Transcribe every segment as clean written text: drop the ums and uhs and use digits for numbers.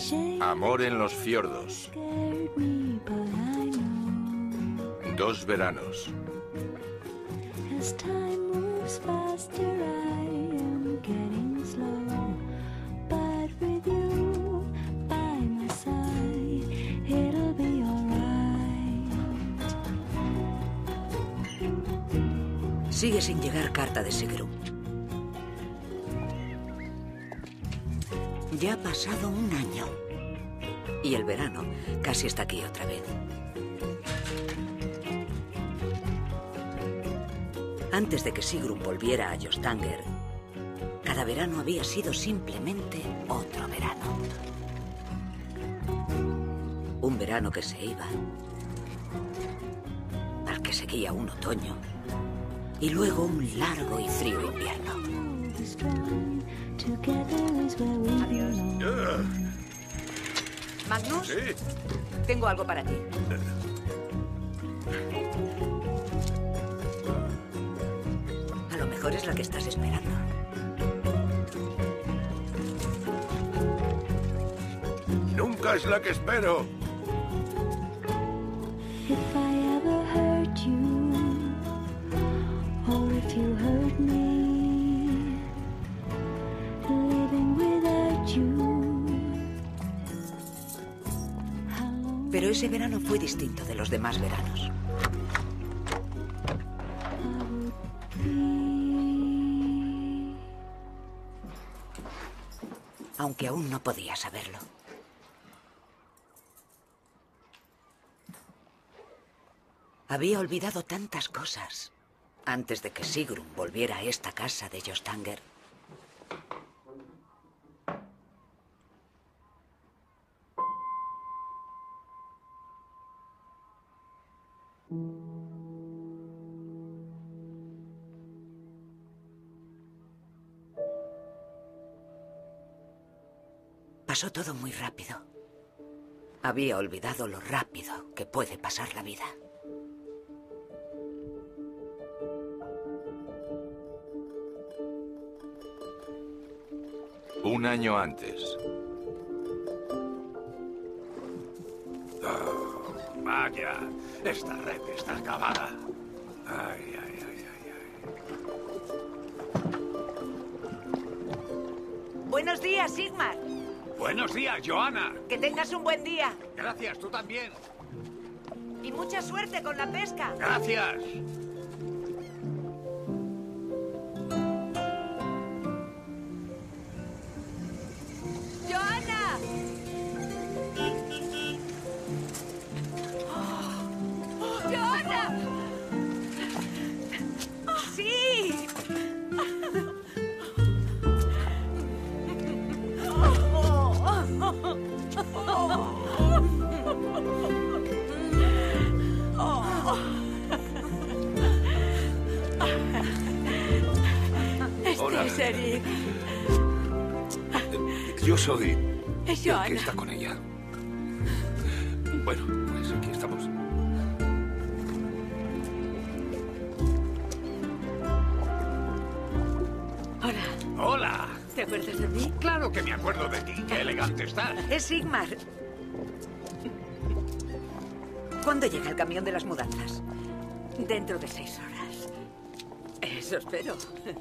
Amor en los fiordos. 2 veranos. Sigue sin llegar carta de Sigrun. Ya ha pasado un año. Y el verano casi está aquí otra vez. Antes de que Sigrun volviera a Tjostanger, cada verano había sido simplemente otro verano. Un verano que se iba, al que seguía un otoño, y luego un largo y frío invierno. Adiós. Magnus, Sí. tengo algo para ti. A lo mejor es la que estás esperando. Nunca es la que espero. Pero ese verano fue distinto de los demás veranos. Aunque aún no podía saberlo. Había olvidado tantas cosas antes de que Sigrun volviera a esta casa de Tjostanger. Pasó todo muy rápido. Había olvidado lo rápido que puede pasar la vida. Un año antes. Oh, vaya, esta red está acabada. Ay, ay, ay, ay, ay. Buenos días, Sigmar. Buenos días, Johanna. Que tengas un buen día. Gracias, tú también. Y mucha suerte con la pesca. Gracias. ¡Johanna! ¡Johanna! ¡Sí! Hola. Es Eric. Yo soy Es el Johanna. que está con ella. Bueno, pues aquí estamos. Hola. Hola. ¿Te acuerdas de mí? Claro que me acuerdo de ti. Qué elegante estás. Es Sigmar. ¿Cuándo llega el camión de las mudanzas? Dentro de 6 horas. Eso espero.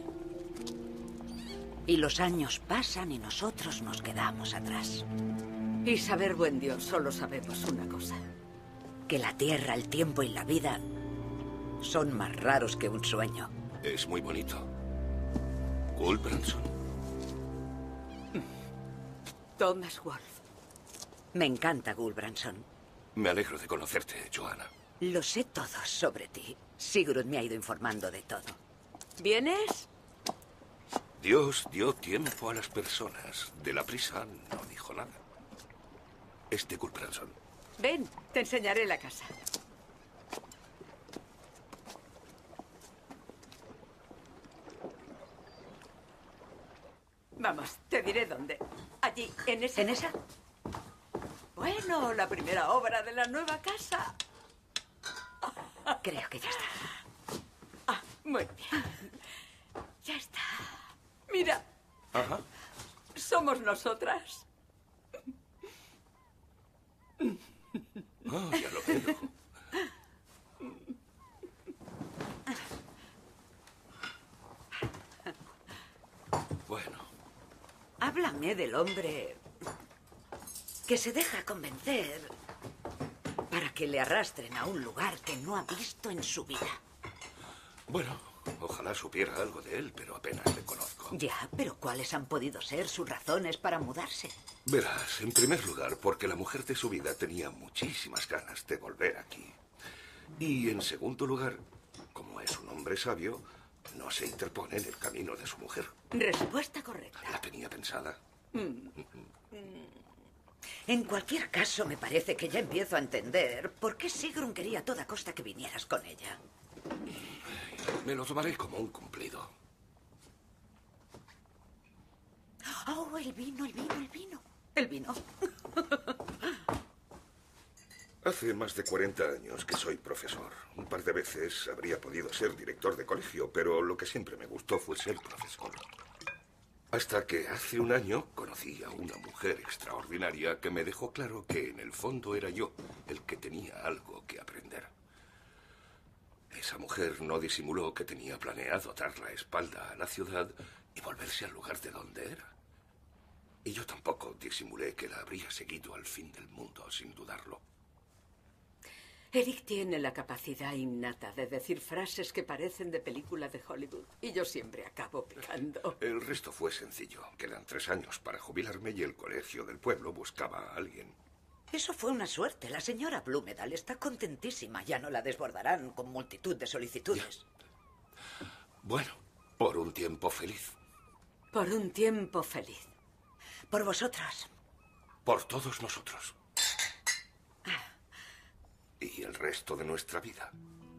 Y los años pasan y nosotros nos quedamos atrás. Y saber, buen Dios, solo sabemos una cosa. Que la tierra, el tiempo y la vida son más raros que un sueño. Es muy bonito. Gulbranson. Thomas Wolfe. Me encanta Gulbranson. Me alegro de conocerte, Johanna. Lo sé todo sobre ti. Sigrun me ha ido informando de todo. ¿Vienes? Dios dio tiempo a las personas. De la prisa no dijo nada. Es de Gulbranson. Ven, te enseñaré la casa. Vamos, te diré dónde. Allí, en esa. ¿En esa? Bueno, la primera obra de la nueva casa. Creo que ya está. Ah, muy bien. Ya está. Mira, Ajá. somos nosotras. Oh, ya lo veo. Bueno. Háblame del hombre que se deja convencer para que le arrastren a un lugar que no ha visto en su vida. Bueno, ojalá supiera algo de él, pero apenas le conozco. Ya, pero ¿cuáles han podido ser sus razones para mudarse? Verás, en primer lugar, porque la mujer de su vida tenía muchísimas ganas de volver aquí. Y en segundo lugar, como es un hombre sabio, no se interpone en el camino de su mujer. Respuesta correcta. La tenía pensada. En cualquier caso, me parece que ya empiezo a entender por qué Sigrun quería a toda costa que vinieras con ella. Me lo tomaré como un cumplido. Oh, el vino, el vino, el vino. El vino. Hace más de 40 años que soy profesor. Un par de veces habría podido ser director de colegio, pero lo que siempre me gustó fue ser profesor. Hasta que hace un año conocí a una mujer extraordinaria que me dejó claro que en el fondo era yo el que tenía algo que aprender. Esa mujer no disimuló que tenía planeado dar la espalda a la ciudad y volverse al lugar de donde era. Y yo tampoco disimulé que la habría seguido al fin del mundo, sin dudarlo. Eric tiene la capacidad innata de decir frases que parecen de película de Hollywood. Y yo siempre acabo pecando. El resto fue sencillo. Quedan 3 años para jubilarme y el colegio del pueblo buscaba a alguien. Eso fue una suerte. La señora Blumedal está contentísima. Ya no la desbordarán con multitud de solicitudes. Bueno, por un tiempo feliz. Por un tiempo feliz. Por vosotros. Por todos nosotros. Y el resto de nuestra vida.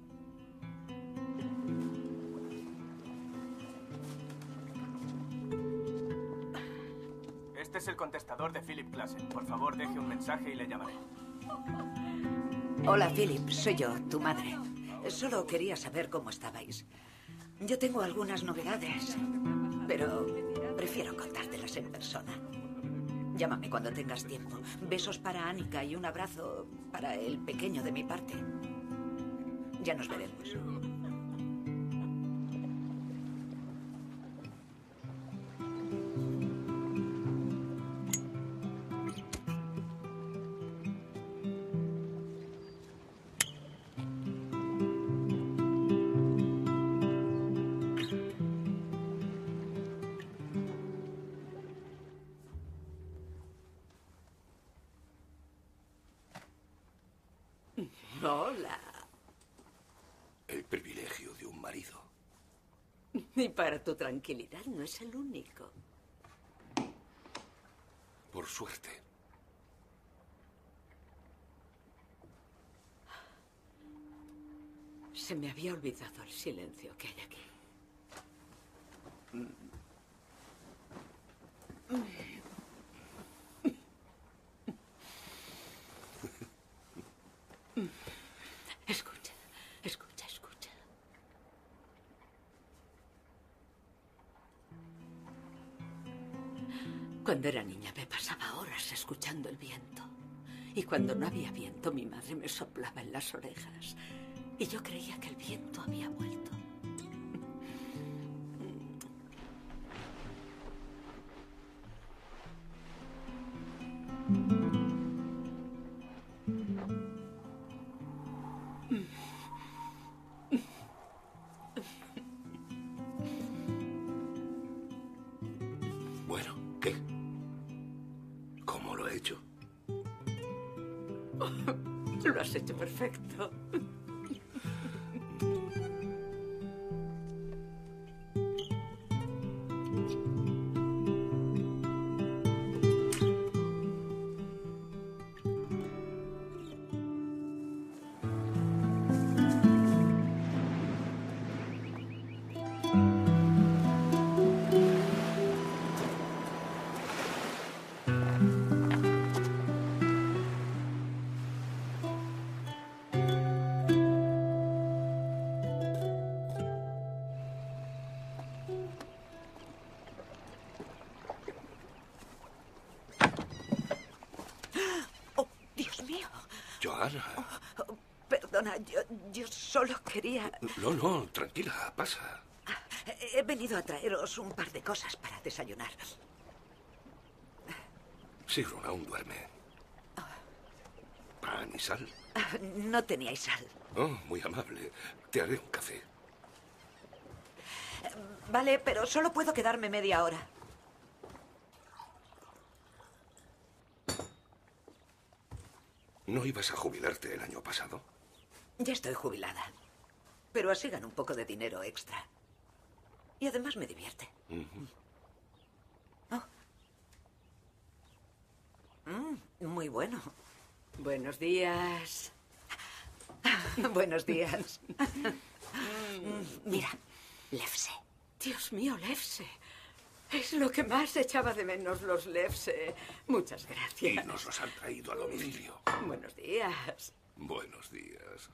Este es el contestador de Philip Classen. Por favor, deje un mensaje y le llamaré. Hola, Philip. Soy yo, tu madre. Solo quería saber cómo estabais. Yo tengo algunas novedades, pero prefiero contártelas en persona. Llámame cuando tengas tiempo. Besos para Annika y un abrazo para el pequeño de mi parte. Ya nos veremos. Hola. El privilegio de un marido. Y para tu tranquilidad no es el único. Por suerte. Se me había olvidado el silencio que hay aquí. Escucha, escucha, escucha. Cuando era niña me pasaba horas escuchando el viento. Y cuando no había viento, mi madre me soplaba en las orejas. Y yo creía que el viento había vuelto. Bueno, ¿qué? ¿Cómo lo he hecho? Lo has hecho perfecto. Johanna. Perdona, yo solo quería... No, no, tranquila, pasa. He venido a traeros un par de cosas para desayunar. Sigrun aún duerme. ¿Pan y sal? No teníais sal. Oh, muy amable. Te haré un café. Vale, pero solo puedo quedarme media hora. ¿No ibas a jubilarte el año pasado? Ya estoy jubilada. Pero así gano un poco de dinero extra. Y además me divierte. Oh. Muy bueno. Buenos días. Buenos días. Mira, Lefse. Dios mío, Lefse. Es lo que más echaba de menos, los Lefse. Muchas Y gracias. nos los han traído a domicilio. Buenos días. Buenos días.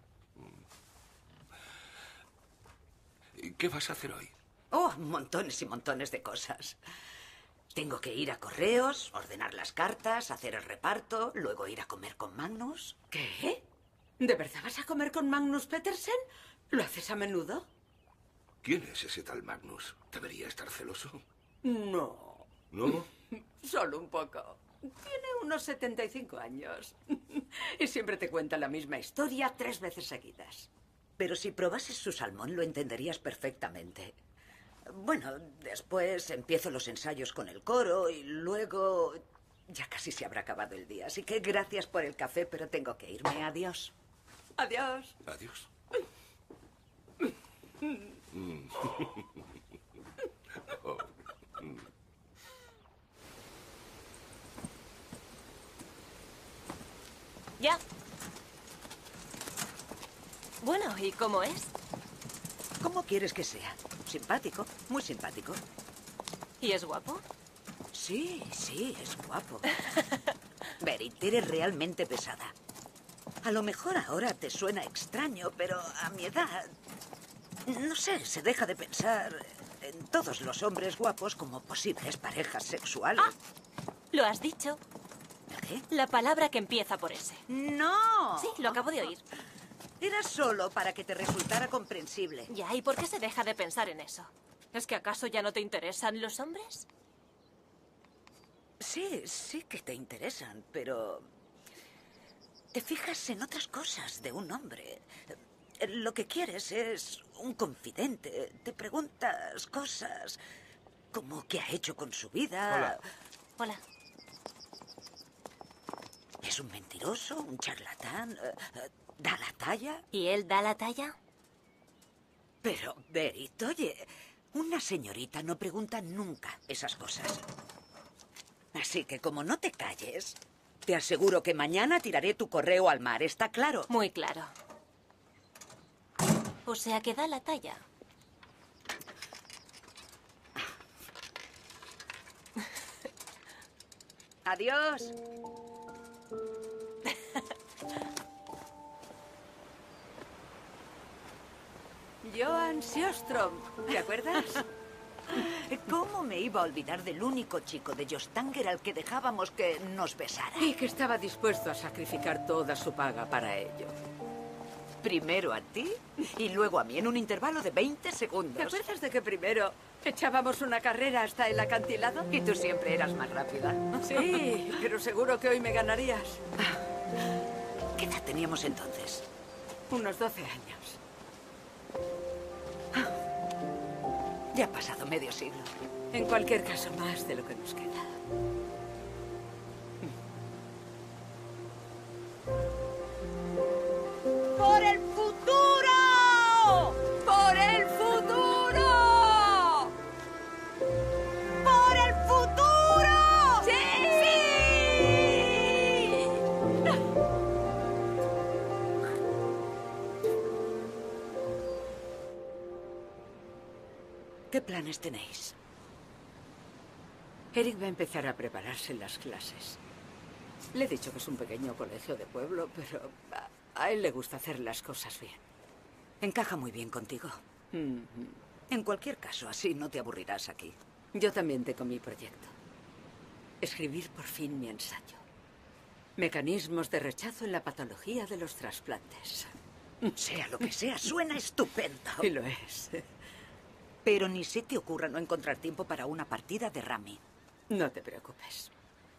¿Y qué vas a hacer hoy? Oh, montones y montones de cosas. Tengo que ir a correos, ordenar las cartas, hacer el reparto, luego ir a comer con Magnus. ¿Qué? ¿De verdad vas a comer con Magnus Petersen? ¿Lo haces a menudo? ¿Quién es ese tal Magnus? ¿Debería estar celoso? No, ¿No? solo un poco. Tiene unos 75 años. Y siempre te cuenta la misma historia 3 veces seguidas. Pero si probases su salmón lo entenderías perfectamente. Bueno, después empiezo los ensayos con el coro y luego... Ya casi se habrá acabado el día, así que gracias por el café, pero tengo que irme. Adiós. Adiós. Adiós. Ya. Bueno, ¿y cómo es? ¿Cómo quieres que sea? Simpático, muy simpático. ¿Y es guapo? Sí, es guapo. Berit, eres realmente pesada. A lo mejor ahora te suena extraño, pero a mi edad... No sé, se deja de pensar en todos los hombres guapos como posibles parejas sexuales. Ah, lo has dicho. ¿Qué? La palabra que empieza por ese. ¡No! Sí, lo acabo de oír. Era solo para que te resultara comprensible. Ya, ¿y por qué se deja de pensar en eso? ¿Es que acaso ya no te interesan los hombres? Sí que te interesan, pero... Te fijas en otras cosas de un hombre. Lo que quieres es un confidente. Te preguntas cosas como qué ha hecho con su vida. Hola. Hola. ¿Es un mentiroso? ¿Un charlatán? ¿Da la talla? ¿Y él da la talla? Pero, Berit, oye, una señorita no pregunta nunca esas cosas. Así que como no te calles, te aseguro que mañana tiraré tu correo al mar, ¿está claro? Muy claro. O sea que da la talla. Adiós. Johan Sjöström, ¿te acuerdas? ¿Cómo me iba a olvidar del único chico de Jostanger al que dejábamos que nos besara? Y que estaba dispuesto a sacrificar toda su paga para ello. Primero a ti y luego a mí en un intervalo de 20 ¿Te segundos. acuerdas de que primero echábamos una carrera hasta el acantilado? Y tú siempre eras más rápida. Sí, pero seguro que hoy me ganarías. ¿Qué edad teníamos entonces? Unos 12 años. Ya ha pasado medio siglo. En cualquier caso, más de lo que nos queda. ¡Por el futuro! ¡Por el futuro! ¡Por el futuro! ¡Sí! ¿Qué planes tenéis? Eric va a empezar a prepararse en las clases. Le he dicho que es un pequeño colegio de pueblo, pero a él le gusta hacer las cosas bien. Encaja muy bien contigo. En cualquier caso, así no te aburrirás aquí. Yo también tengo mi proyecto. Escribir por fin mi ensayo. Mecanismos de rechazo en la patología de los trasplantes. Sea lo que sea, suena estupendo. Y lo es. Pero ni se te ocurra no encontrar tiempo para una partida de rami. No te preocupes.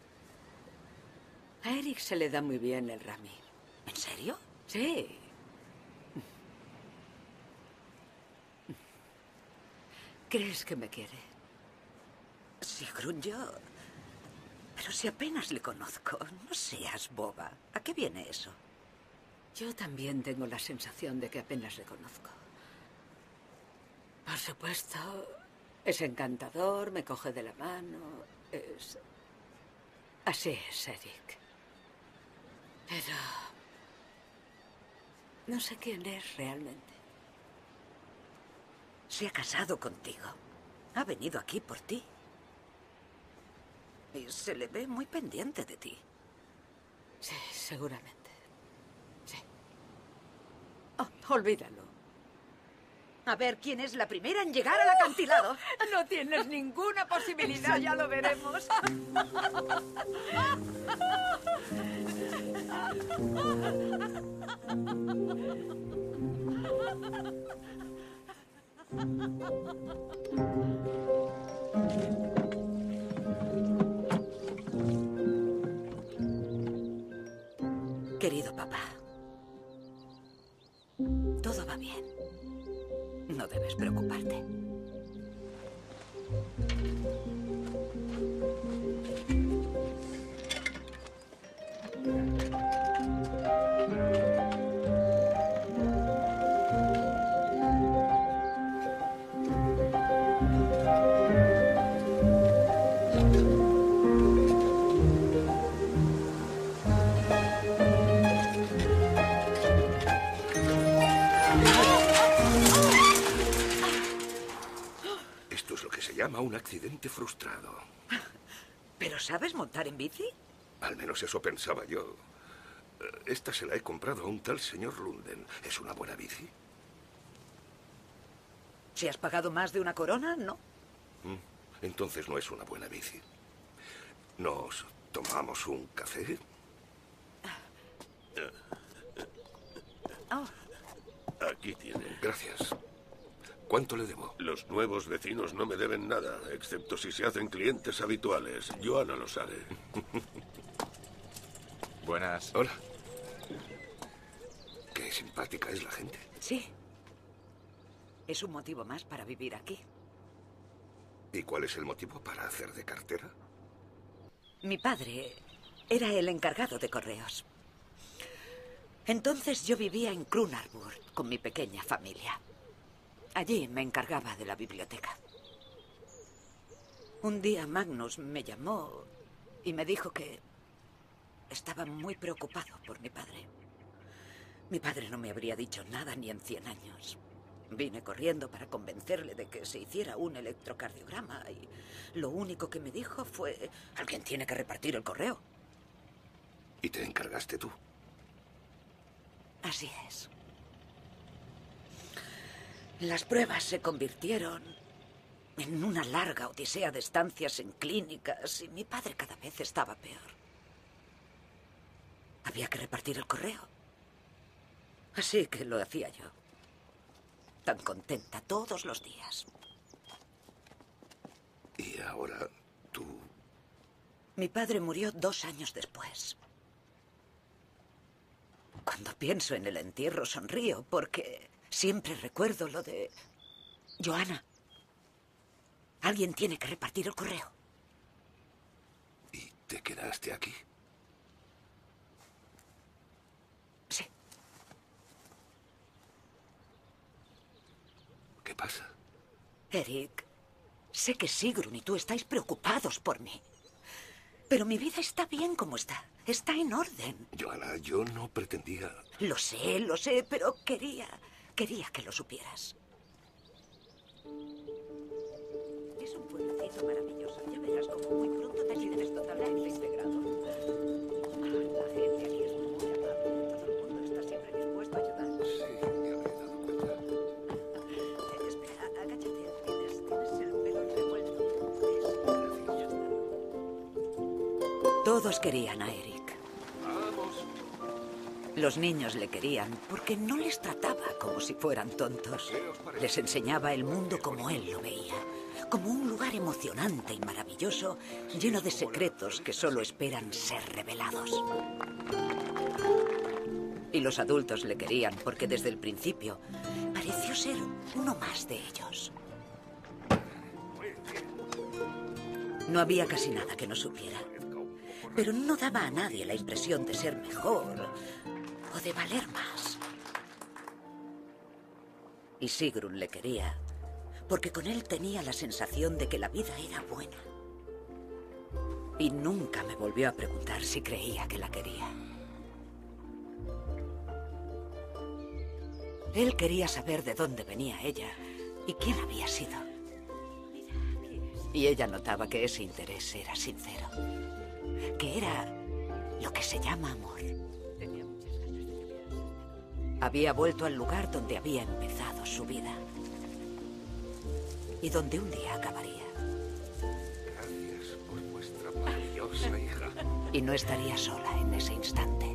A Eric se le da muy bien el rami. ¿En serio? Sí. ¿Crees que me quiere? Sigrun, yo... Pero si apenas le conozco, no seas boba. ¿A qué viene eso? Yo también tengo la sensación de que apenas le conozco. Por supuesto, es encantador, me coge de la mano, es... Así es, Eric. Pero... no sé quién es realmente. Se ha casado contigo. Ha venido aquí por ti. Y se le ve muy pendiente de ti. Sí, seguramente. Sí. Oh, olvídalo. A ver quién es la primera en llegar al acantilado. No tienes ninguna posibilidad, ya lo veremos. Querido papá, todo va bien. No debes preocuparte. Esto es lo que se llama un accidente frustrado. ¿Pero sabes montar en bici? Al menos eso pensaba yo. Esta se la he comprado a un tal señor Lunden. ¿Es una buena bici? Si has pagado más de una corona, no. Entonces no es una buena bici. ¿Nos tomamos un café? Oh, Aquí tiene. Gracias. ¿Cuánto le debo? Los nuevos vecinos no me deben nada, excepto si se hacen clientes habituales. Johanna lo sabe. Buenas. Hola. Qué simpática es la gente. sí. Es un motivo más para vivir aquí. ¿Y cuál es el motivo para hacer de cartera? Mi padre era el encargado de correos. Entonces yo vivía en Krunarburg con mi pequeña familia. Allí me encargaba de la biblioteca. Un día Magnus me llamó y me dijo que estaba muy preocupado por mi padre. Mi padre no me habría dicho nada ni en 100 años. Vine corriendo para convencerle de que se hiciera un electrocardiograma y lo único que me dijo fue: alguien tiene que repartir el correo. ¿Y te encargaste tú? Así es. Las pruebas se convirtieron en una larga odisea de estancias en clínicas y mi padre cada vez estaba peor. Había que repartir el correo. Así que lo hacía yo. Tan contenta todos los días. Y ahora tú... Mi padre murió 2 años después. Cuando pienso en el entierro sonrío porque siempre recuerdo lo de... Johanna, alguien tiene que repartir el correo. ¿Y te quedaste aquí? Sí. ¿Qué pasa? Eric, sé que Sigrun y tú estáis preocupados por mí. Pero mi vida está bien como está. Está en orden. Johanna, yo no pretendía... Lo sé, pero quería que lo supieras. Es un pueblecito maravilloso. Ya verás como muy pronto te sientes totalmente integrado. La gente aquí es muy amable. Todo el mundo está siempre dispuesto a ayudar. Sí, me había dado cuenta. Espera, agáchate. Tienes el pelo revuelto. Ya está. Todos querían a Eric. Los niños le querían porque no les trataba como si fueran tontos. Les enseñaba el mundo como él lo veía, como un lugar emocionante y maravilloso, lleno de secretos que solo esperan ser revelados. Y los adultos le querían porque desde el principio pareció ser uno más de ellos. No había casi nada que no supiera, pero no daba a nadie la impresión de ser mejor o de valer más. Y Sigrun le quería porque con él tenía la sensación de que la vida era buena. Y nunca me volvió a preguntar si creía que la quería. Él quería saber de dónde venía ella y quién había sido. Y ella notaba que ese interés era sincero, que era lo que se llama amor. Había vuelto al lugar donde había empezado su vida y donde un día acabaría. Gracias por vuestra maravillosa hija. Y no estaría sola en ese instante.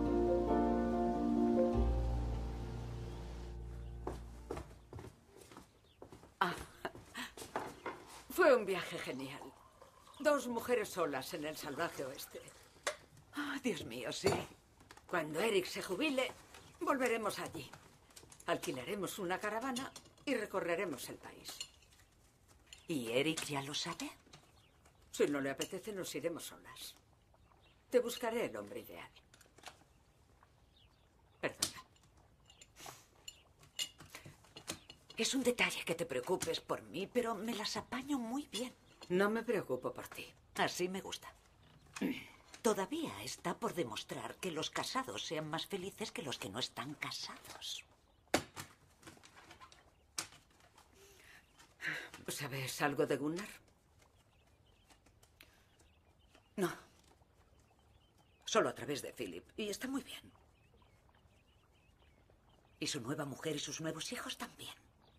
Fue un viaje genial. 2 mujeres solas en el salvaje oeste. Oh, Dios mío, sí. Cuando Eric se jubile, volveremos allí. Alquilaremos una caravana y recorreremos el país. ¿Y Eric ya lo sabe? Si no le apetece, nos iremos solas. Te buscaré el hombre ideal. Perdona. Es un detalle que te preocupes por mí, pero me las apaño muy bien. No me preocupo por ti. Así me gusta. Todavía está por demostrar que los casados sean más felices que los que no están casados. ¿Sabes algo de Gunnar? No. Solo a través de Philip. Y está muy bien. Y su nueva mujer y sus nuevos hijos también.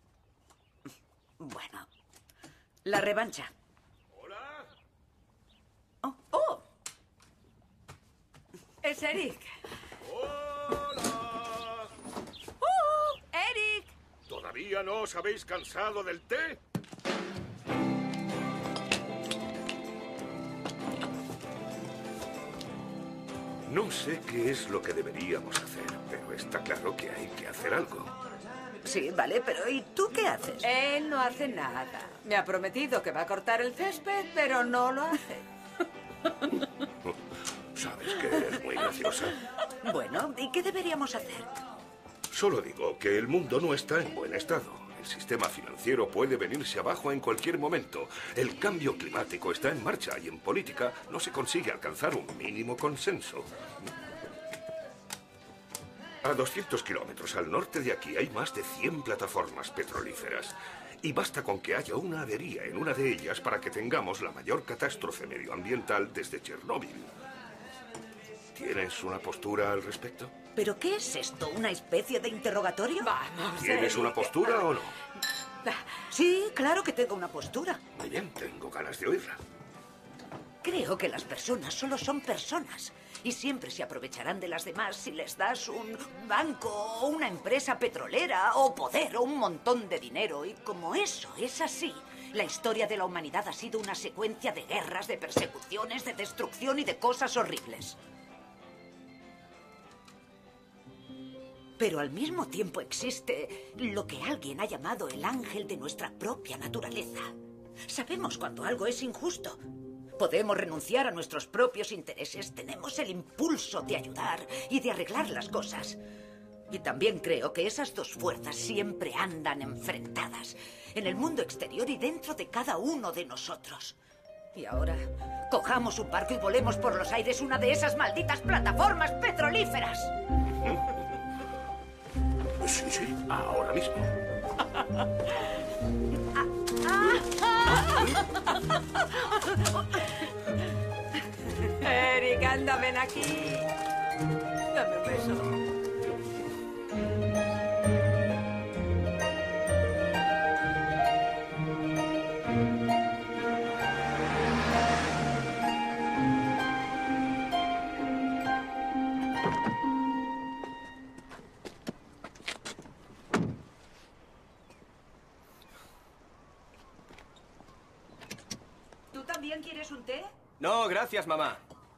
Bueno. La revancha. ¡Hola! Oh, oh. Es Eric. ¡Hola! ¡Eric! ¿Todavía no os habéis cansado del té? No sé qué es lo que deberíamos hacer, pero está claro que hay que hacer algo. Sí, vale, pero ¿y tú qué haces? Él no hace nada. Me ha prometido que va a cortar el césped, pero no lo hace. Sabes que eres muy graciosa. Bueno, ¿y qué deberíamos hacer? Solo digo que el mundo no está en buen estado. El sistema financiero puede venirse abajo en cualquier momento. El cambio climático está en marcha y en política no se consigue alcanzar un mínimo consenso. A 200 kilómetros al norte de aquí hay más de 100 plataformas petrolíferas. Y basta con que haya una avería en una de ellas para que tengamos la mayor catástrofe medioambiental desde Chernóbil. ¿Tienes una postura al respecto? ¿Pero qué es esto? ¿Una especie de interrogatorio? Vamos. ¿Tienes Eric. una postura o no? Sí, claro que tengo una postura. Muy bien, tengo ganas de oírla. Creo que las personas solo son personas y siempre se aprovecharán de las demás si les das un banco o una empresa petrolera o poder o un montón de dinero. Y como eso es así, la historia de la humanidad ha sido una secuencia de guerras, de persecuciones, de destrucción y de cosas horribles. Pero al mismo tiempo existe lo que alguien ha llamado el ángel de nuestra propia naturaleza. Sabemos cuando algo es injusto. Podemos renunciar a nuestros propios intereses. Tenemos el impulso de ayudar y de arreglar las cosas. Y también creo que esas dos fuerzas siempre andan enfrentadas, en el mundo exterior y dentro de cada uno de nosotros. Y ahora, cojamos un barco y volemos por los aires una de esas malditas plataformas petrolíferas. Sí, sí, ahora mismo. Eric, anda, ven aquí. Dame un beso. ¿también quieres un té? No, gracias, mamá.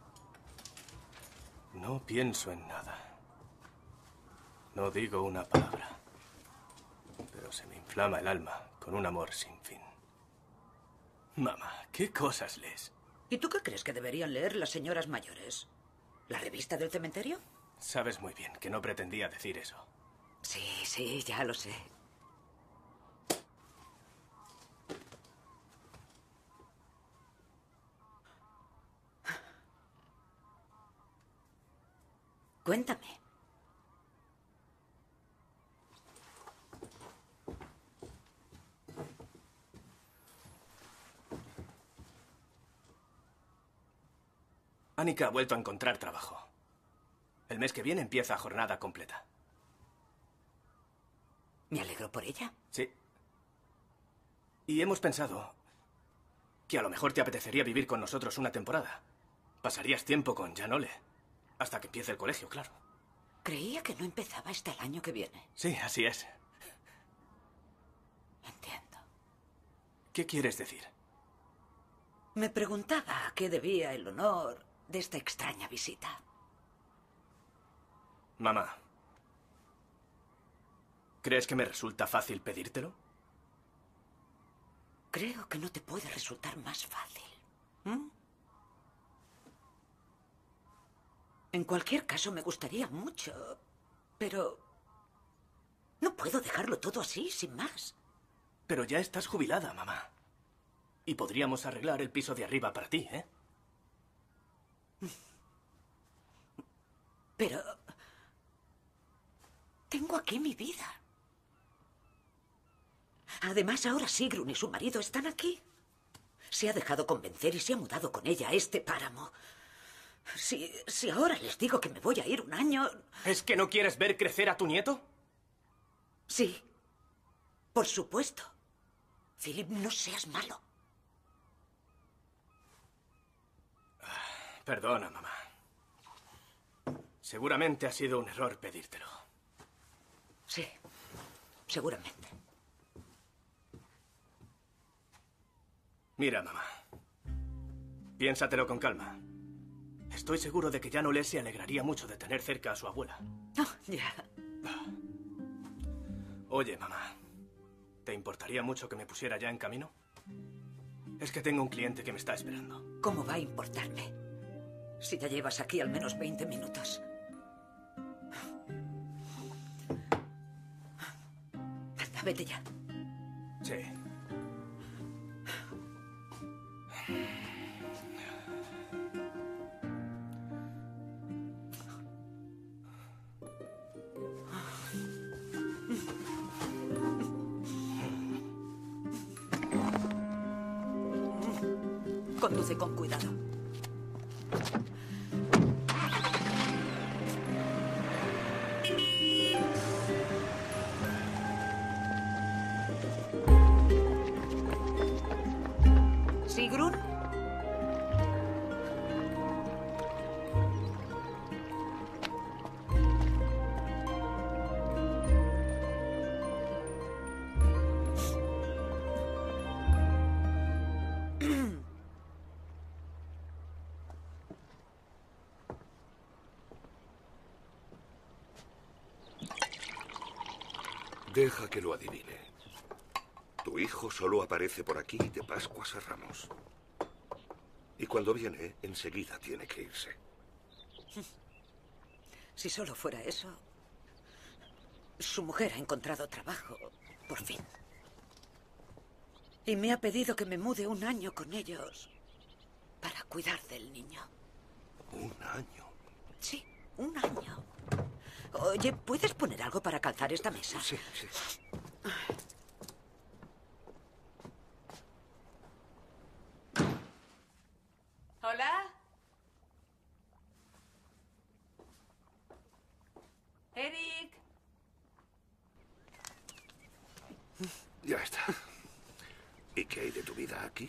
No pienso en nada. No digo una palabra. Pero se me inflama el alma con un amor sin fin. Mamá, ¿qué cosas lees? ¿Y tú qué crees que deberían leer las señoras mayores? ¿La revista del cementerio? Sabes muy bien que no pretendía decir eso. Sí, sí, ya lo sé. Cuéntame. Annika ha vuelto a encontrar trabajo. El mes que viene empieza jornada completa. Me alegro por ella. Sí. Y hemos pensado que a lo mejor te apetecería vivir con nosotros una temporada. Pasarías tiempo con Jan Ole. Hasta que empiece el colegio, claro. Creía que no empezaba hasta el año que viene. Sí, así es. Entiendo. ¿Qué quieres decir? Me preguntaba a qué debía el honor de esta extraña visita. Mamá, ¿crees que me resulta fácil pedírtelo? Creo que no te puede resultar más fácil. ¿Mm? En cualquier caso, me gustaría mucho, pero no puedo dejarlo todo así, sin más. Pero ya estás jubilada, mamá. Y podríamos arreglar el piso de arriba para ti, ¿eh? Pero tengo aquí mi vida. Además, ahora Sigrun y su marido están aquí. Se ha dejado convencer y se ha mudado con ella a este páramo. Si ahora les digo que me voy a ir un año... ¿Es que no quieres ver crecer a tu nieto? Sí, por supuesto. Philip, no seas malo. Perdona, mamá. Seguramente ha sido un error pedírtelo. Sí, seguramente. Mira, mamá. Piénsatelo con calma. Estoy seguro de que Jan Ole se alegraría mucho de tener cerca a su abuela. Oh, ya. Oye, mamá. ¿Te importaría mucho que me pusiera ya en camino? Es que tengo un cliente que me está esperando. ¿Cómo va a importarme? Si ya llevas aquí al menos 20 minutos. Anda, vete ya. Sí. Conduce con cuidado. ¿Sigrun? Deja que lo adivine. Tu hijo solo aparece por aquí de Pascuas a Ramos. Y cuando viene, enseguida tiene que irse. Si solo fuera eso... Su mujer ha encontrado trabajo, por fin. Y me ha pedido que me mude un año con ellos para cuidar del niño. ¿Un año? Sí, un año. Oye, ¿puedes poner algo para calzar esta mesa? Sí, sí. ¿Hola? Eric. Ya está. ¿Y qué hay de tu vida aquí?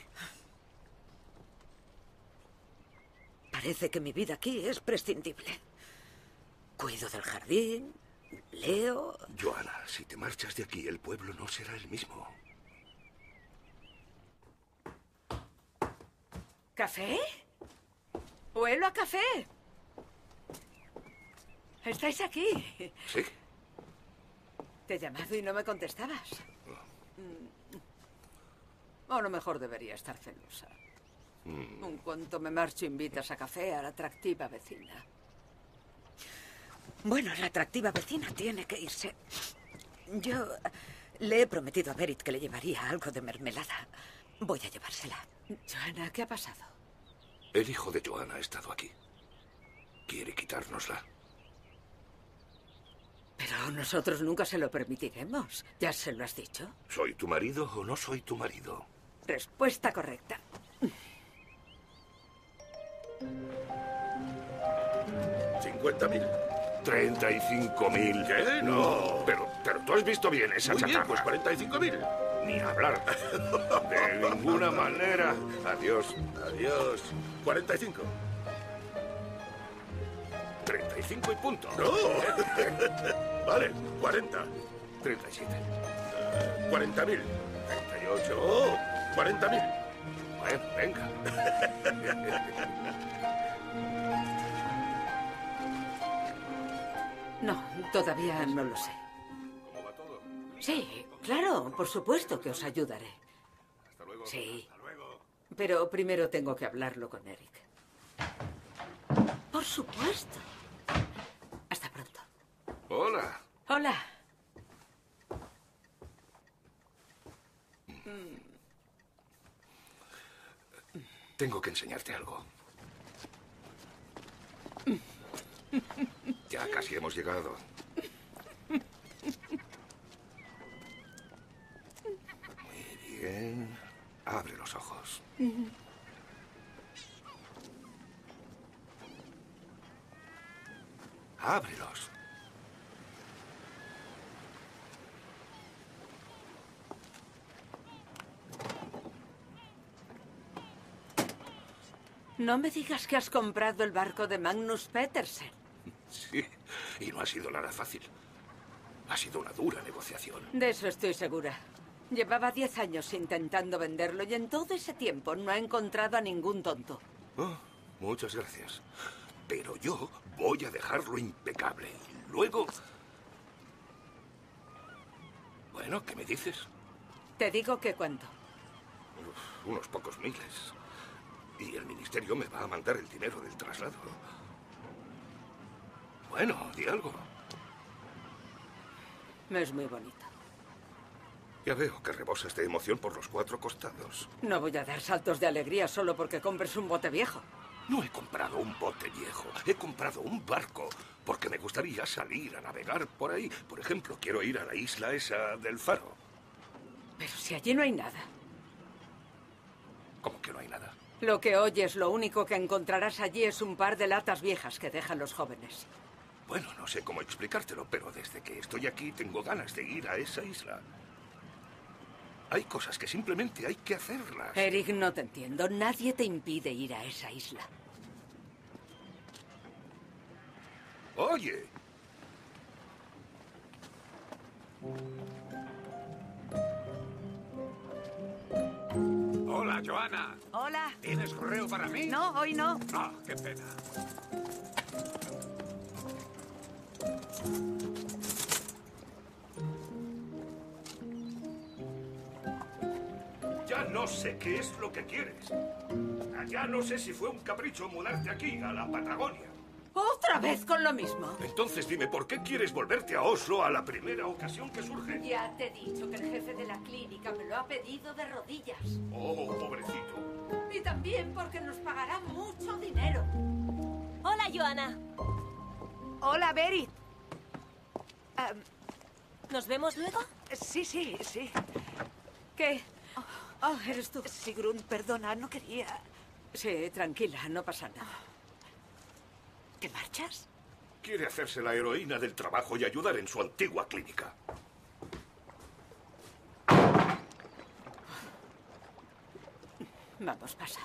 Parece que mi vida aquí es prescindible. Cuido del jardín, leo... Johanna, si te marchas de aquí, el pueblo no será el mismo. ¿Café? Huelo a café. ¿Estáis aquí? Sí. Te he llamado y no me contestabas. O a lo mejor debería estar celosa. En cuanto me marcho, invitas a café a la atractiva vecina. Bueno, la atractiva vecina tiene que irse. Yo le he prometido a Berit que le llevaría algo de mermelada. Voy a llevársela. Joanna, ¿qué ha pasado? El hijo de Joanna ha estado aquí. Quiere quitárnosla. Pero nosotros nunca se lo permitiremos. ¿Ya se lo has dicho? ¿Soy tu marido o no soy tu marido? Respuesta correcta. 50.000. 35.000. ¿Qué? No. Pero tú has visto bien esa Muy bien, chatarra. pues 45.000. Ni hablar. De ninguna manera. Adiós. Adiós. 45. 35 y punto. No. Vale, 40. 37. 40.000. 38. No, 40.000. Bueno, venga. No, todavía no lo sé. ¿Cómo va todo? Sí, claro, por supuesto que os ayudaré. Hasta luego. Sí. Hasta luego. Pero primero tengo que hablarlo con Eric. Por supuesto. Hasta pronto. Hola. Hola. Tengo que enseñarte algo. Ya casi hemos llegado. Muy bien. Abre los ojos. Ábrelos. No me digas que has comprado el barco de Magnus Petersen. Sí, y no ha sido nada fácil. Ha sido una dura negociación. De eso estoy segura. Llevaba 10 años intentando venderlo y en todo ese tiempo no ha encontrado a ningún tonto. Oh, muchas gracias. Pero yo voy a dejarlo impecable. Y luego... Bueno, ¿qué me dices? Te digo que cuánto. Unos pocos miles. Y el ministerio me va a mandar el dinero del traslado. Bueno, di algo. Es muy bonito. Ya veo que rebosas de emoción por los 4 costados. No voy a dar saltos de alegría solo porque compres un bote viejo. No he comprado un bote viejo. He comprado un barco. Porque me gustaría salir a navegar por ahí. Por ejemplo, quiero ir a la isla esa del Faro. Pero si allí no hay nada. ¿Cómo que no hay nada? Lo que oyes, lo único que encontrarás allí es un par de latas viejas que dejan los jóvenes. Bueno, no sé cómo explicártelo, pero desde que estoy aquí tengo ganas de ir a esa isla. Hay cosas que simplemente hay que hacerlas. Eric, no te entiendo. Nadie te impide ir a esa isla. Oye. Hola, Joanna. Hola. ¿Tienes correo para mí? No, hoy no. Ah, qué pena. Ya no sé qué es lo que quieres. Ya no sé si fue un capricho mudarte aquí, a la Patagonia. ¿Otra vez con lo mismo? Entonces dime, ¿por qué quieres volverte a Oslo a la primera ocasión que surge? Ya te he dicho que el jefe de la clínica me lo ha pedido de rodillas. Oh, pobrecito. Y también porque nos pagará mucho dinero. Hola, Joanna. Hola, Berit. ¿Nos vemos luego? Sí, sí, sí. ¿Qué? Oh, eres tú. Sigrun, perdona, no quería... Sí, tranquila, no pasa nada. ¿Te marchas? Quiere hacerse la heroína del trabajo y ayudar en su antigua clínica. Vamos, pasa.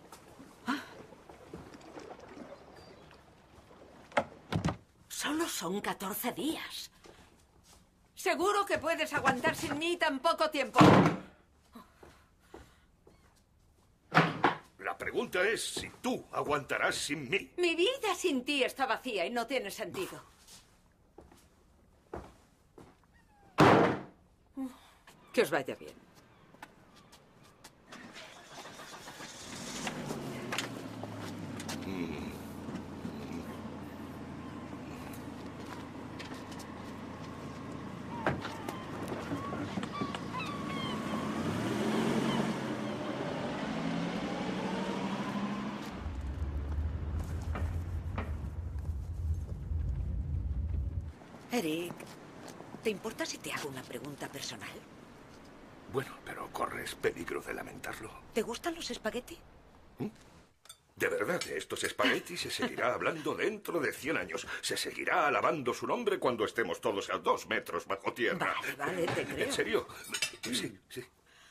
Solo son 14 días. Seguro que puedes aguantar sin mí tan poco tiempo. La pregunta pregunta es si tú aguantarás sin mí. Mi vida sin ti está vacía y no tiene sentido. Que os vaya bien. Eric, ¿te importa si te hago una pregunta personal? Bueno, pero corres peligro de lamentarlo. ¿Te gustan los espagueti? De verdad, de estos espaguetis se seguirá hablando dentro de 100 años. Se seguirá alabando su nombre cuando estemos todos a 2 metros bajo tierra. Vale, vale, te creo. ¿En serio? Sí, sí.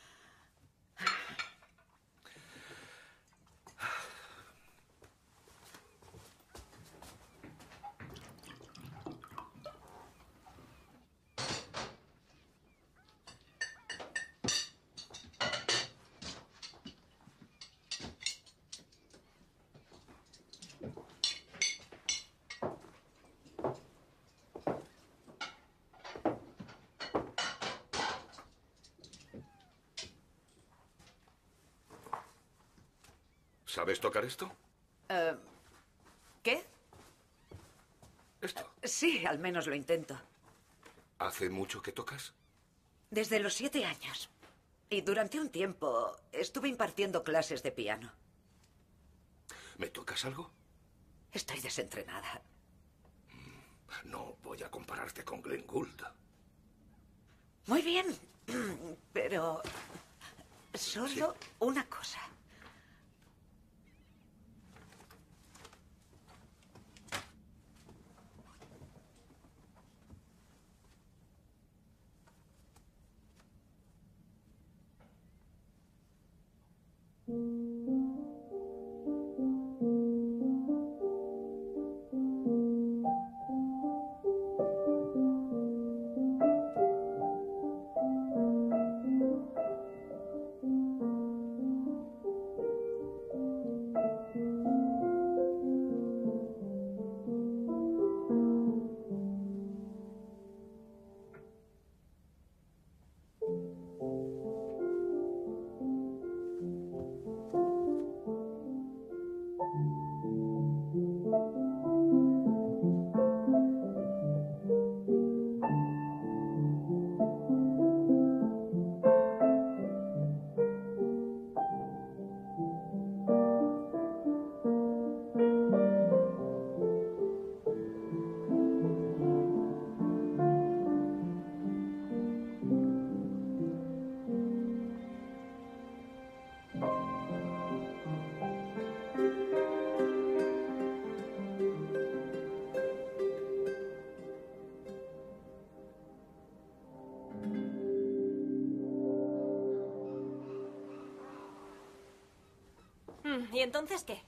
¿Sabes tocar esto? ¿Qué? Esto. Sí, al menos lo intento. ¿Hace mucho que tocas? Desde los 7 años. Y durante un tiempo estuve impartiendo clases de piano. ¿Me tocas algo? Estoy desentrenada. No voy a compararte con Glenn Gould. Muy bien, pero solo una cosa. ¿Y entonces qué?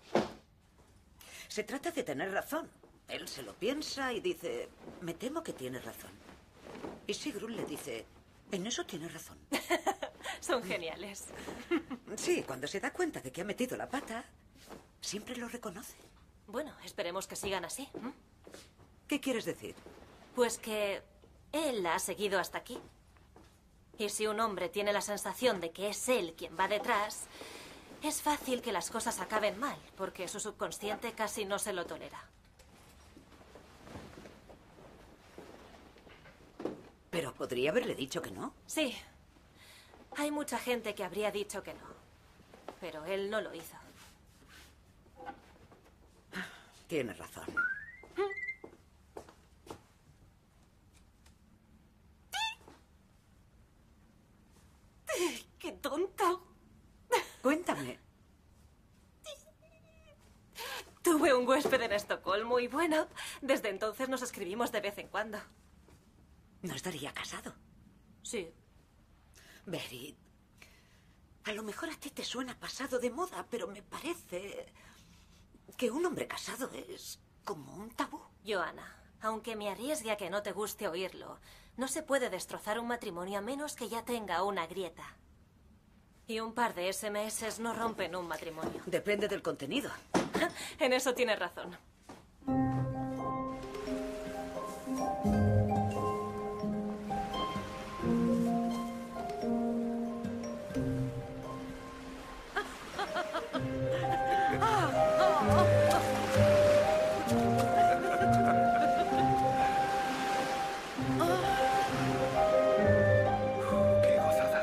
Se trata de tener razón. Él se lo piensa y dice, me temo que tiene razón. Y Sigrun le dice, en eso tiene razón. Son geniales. Sí, cuando se da cuenta de que ha metido la pata, siempre lo reconoce. Bueno, esperemos que sigan así. ¿Qué quieres decir? Pues que él la ha seguido hasta aquí. Y si un hombre tiene la sensación de que es él quien va detrás, es fácil que las cosas acaben mal, porque su subconsciente casi no se lo tolera. Pero podría haberle dicho que no. Sí. Hay mucha gente que habría dicho que no. Pero él no lo hizo. Tiene razón. ¡Qué tonto! Cuéntame. Tuve un huésped en Estocolmo y bueno, desde entonces nos escribimos de vez en cuando. ¿No estaría casado? Sí. Berit, a lo mejor a ti te suena pasado de moda, pero me parece que un hombre casado es como un tabú. Johanna, aunque me arriesgue a que no te guste oírlo, no se puede destrozar un matrimonio a menos que ya tenga una grieta. Y un par de SMS no rompen un matrimonio. Depende del contenido. En eso tienes razón. ¡Qué gozada!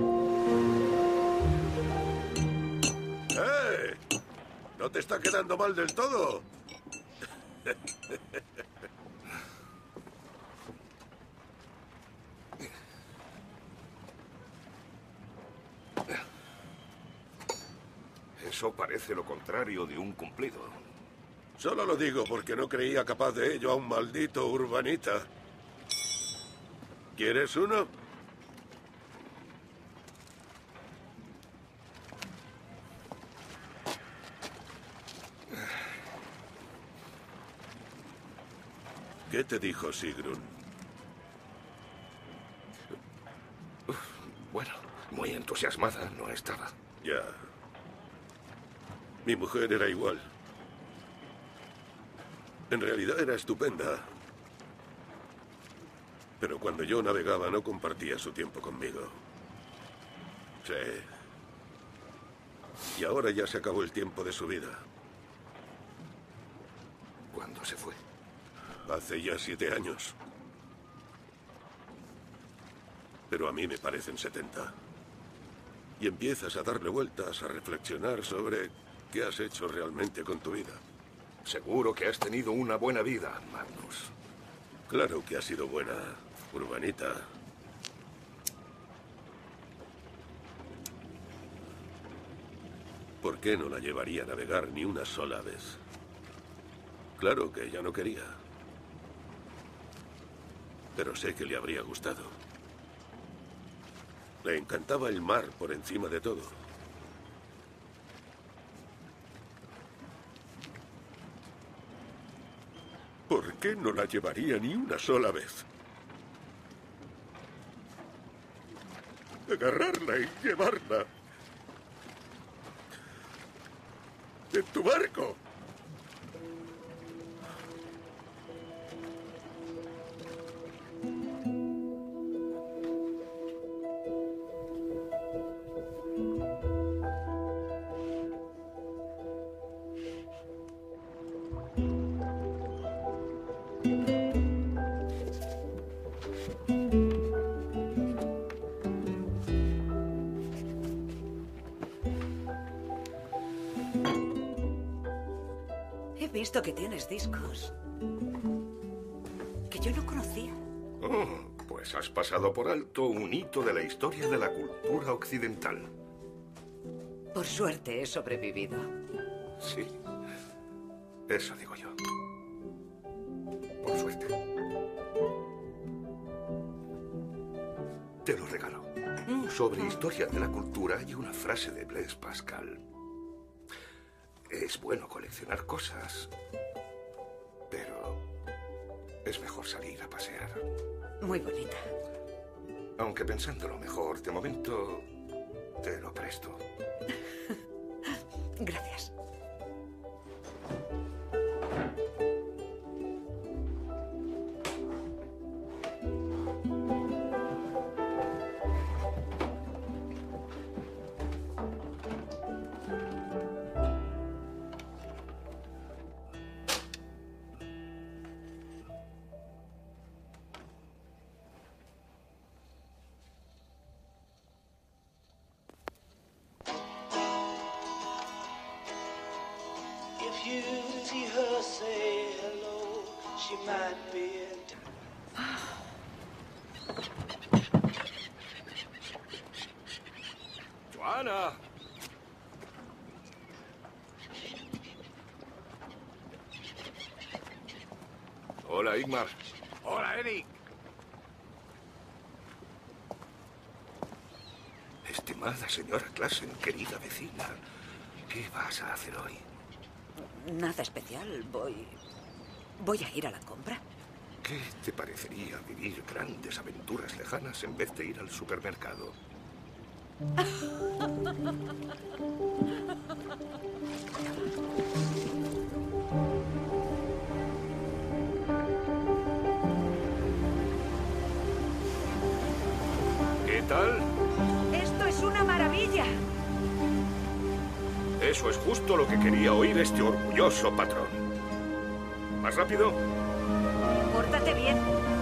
¿No te está quedando mal del todo? Eso parece lo contrario de un cumplido. Solo lo digo porque no creía capaz de ello a un maldito urbanita. ¿Quieres uno? ¿Qué te dijo Sigrun? Bueno, muy entusiasmada no estaba. Ya. Mi mujer era igual. En realidad era estupenda. Pero cuando yo navegaba no compartía su tiempo conmigo. Sí. Y ahora ya se acabó el tiempo de su vida. ¿Cuándo se fue? Hace ya 7 años. Pero a mí me parecen 70. Y empiezas a darle vueltas, a reflexionar sobre qué has hecho realmente con tu vida. Seguro que has tenido una buena vida, Magnus. Claro que ha sido buena, urbanita. ¿Por qué no la llevaría a navegar ni una sola vez? Claro que ella no quería. Pero sé que le habría gustado. Le encantaba el mar por encima de todo. ¿Por qué no la llevaría ni una sola vez? Agarrarla y llevarla. En tu barco. He visto que tienes discos que yo no conocía. Oh, pues has pasado por alto un hito de la historia de la cultura occidental. Por suerte he sobrevivido. Sí, eso digo yo. Por suerte. Te lo regalo. Sobre historia de la cultura hay una frase de Blaise Pascal. Es bueno coleccionar cosas, pero es mejor salir a pasear. Muy bonita. Aunque pensándolo mejor, de momento te lo presto. Gracias. If you see her say hello, she might be in ¡Joana! Hola, Igmar. Hola, Eric. Estimada señora Klassen, querida vecina, ¿qué vas a hacer hoy? Nada especial. Voy a ir a la compra. ¿Qué te parecería vivir grandes aventuras lejanas en vez de ir al supermercado? ¿Qué tal? ¡Esto es una maravilla! Eso es justo lo que quería oír este orgulloso patrón. ¿Más rápido? Pórtate bien.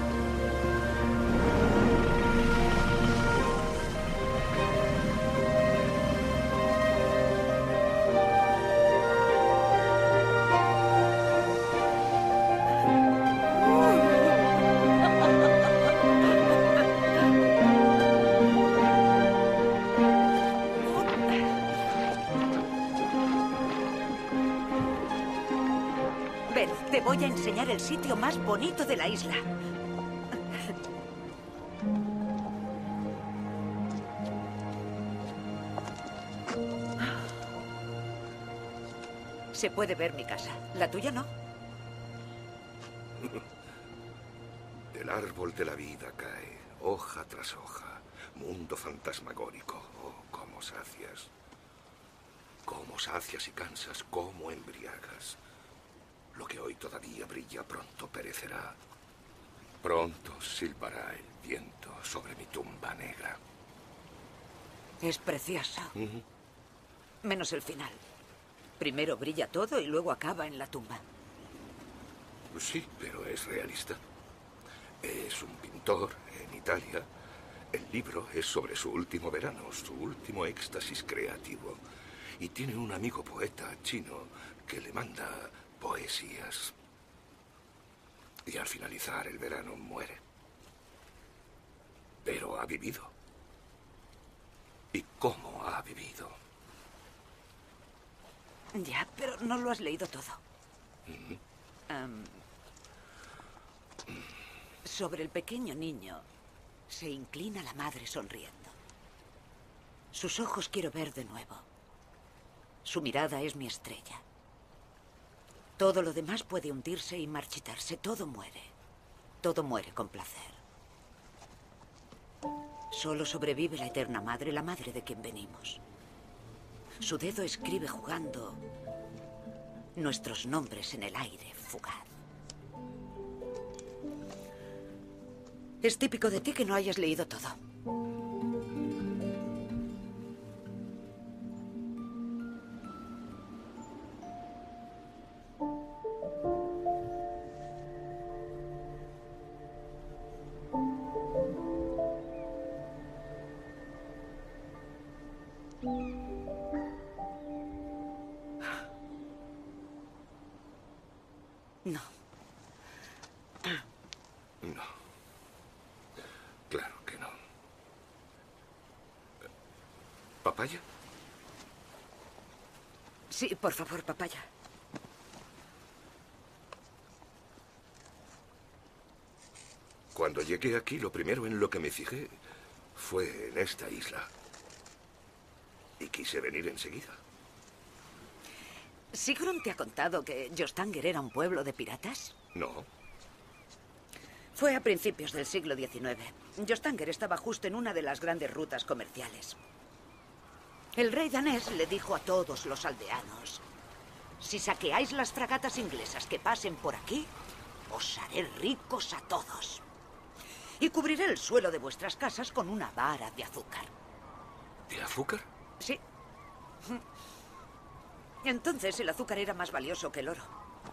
Ven, te voy a enseñar el sitio más bonito de la isla. Se puede ver mi casa. La tuya no. Del árbol de la vida cae, hoja tras hoja, mundo fantasmagórico. Oh, cómo sacias. Cómo sacias y cansas, cómo embriagas. Lo que hoy todavía brilla pronto perecerá. Pronto silbará el viento sobre mi tumba negra. Es precioso. Menos el final. Primero brilla todo y luego acaba en la tumba. Sí, pero es realista. Es un pintor en Italia. El libro es sobre su último verano, su último éxtasis creativo. Y tiene un amigo poeta chino que le manda poesías. Y al finalizar el verano muere. Pero ha vivido. ¿Y cómo ha vivido? Ya, pero no lo has leído todo. Sobre el pequeño niño se inclina la madre sonriendo. Sus ojos quiero ver de nuevo. Su mirada es mi estrella. Todo lo demás puede hundirse y marchitarse. Todo muere. Todo muere con placer. Solo sobrevive la eterna madre, la madre de quien venimos. Su dedo escribe jugando nuestros nombres en el aire fugaz. Es típico de ti que no hayas leído todo. No. No. Claro que no. ¿Papaya? Sí, por favor, papaya. Cuando llegué aquí, lo primero en lo que me fijé fue en esta isla. Y quise venir enseguida. ¿Sigrun te ha contado que Jostanger era un pueblo de piratas? No. Fue a principios del siglo XIX. Jostanger estaba justo en una de las grandes rutas comerciales. El rey danés le dijo a todos los aldeanos: si saqueáis las fragatas inglesas que pasen por aquí, os haré ricos a todos. Y cubriré el suelo de vuestras casas con una vara de azúcar. ¿De azúcar? Sí. Entonces el azúcar era más valioso que el oro.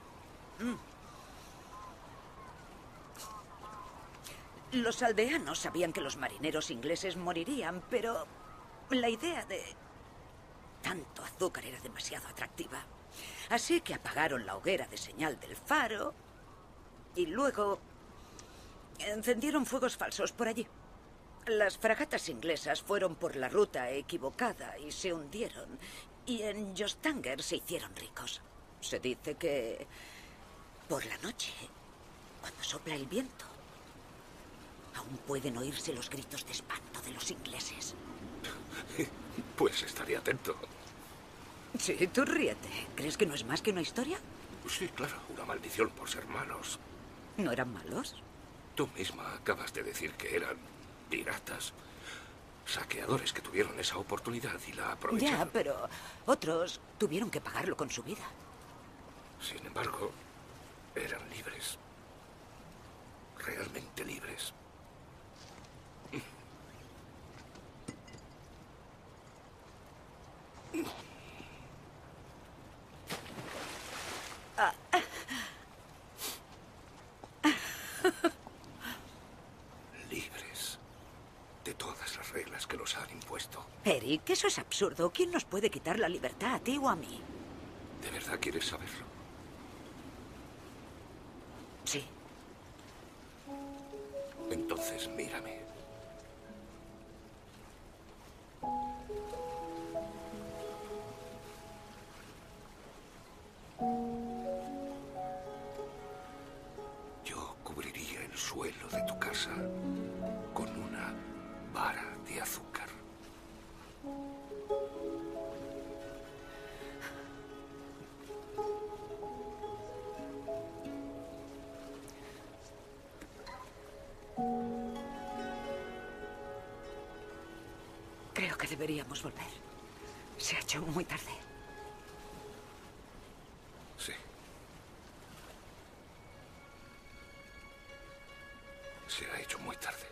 Los aldeanos sabían que los marineros ingleses morirían, pero la idea de tanto azúcar era demasiado atractiva. Así que apagaron la hoguera de señal del faro y luego encendieron fuegos falsos por allí. Las fragatas inglesas fueron por la ruta equivocada y se hundieron. Y en Jostanger se hicieron ricos. Se dice que por la noche, cuando sopla el viento, aún pueden oírse los gritos de espanto de los ingleses. Pues estaré atento. Sí, tú ríete. ¿Crees que no es más que una historia? Sí, claro, una maldición por ser malos. ¿No eran malos? Tú misma acabas de decir que eran piratas. saqueadores que tuvieron esa oportunidad y la aprovecharon. Ya, pero otros tuvieron que pagarlo con su vida. Sin embargo, eran libres. Realmente libres. Libres de todas las reglas que nos han impuesto. Eric, eso es absurdo. ¿Quién nos puede quitar la libertad, a ti o a mí? ¿De verdad quieres saberlo? Sí. Entonces mírame. Yo cubriría el suelo de tu casa con una vara de azúcar. Creo que deberíamos volver. Se ha hecho muy tarde. Sí. Se ha hecho muy tarde.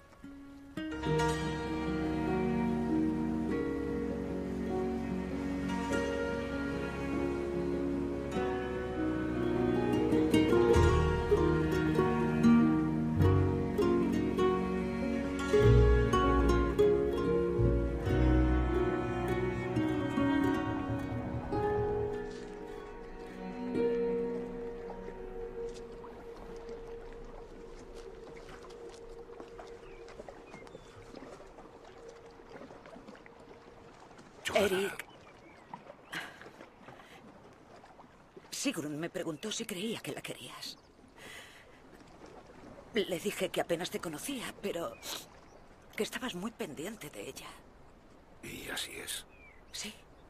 Eric. Sigrun me preguntó si creía que la querías. Le dije que apenas te conocía, pero que estabas muy pendiente de ella. Y así es. Sí.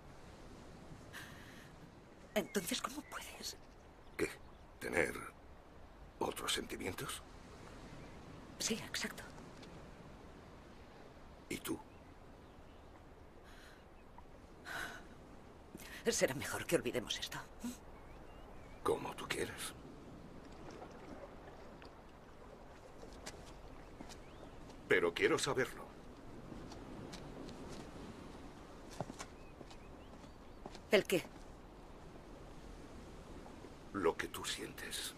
Entonces, ¿cómo puedes? ¿Qué? ¿Tener otros sentimientos? Sí, exacto. ¿Y tú? Será mejor que olvidemos esto. Como tú quieras. Pero quiero saberlo. ¿El qué? Lo que tú sientes.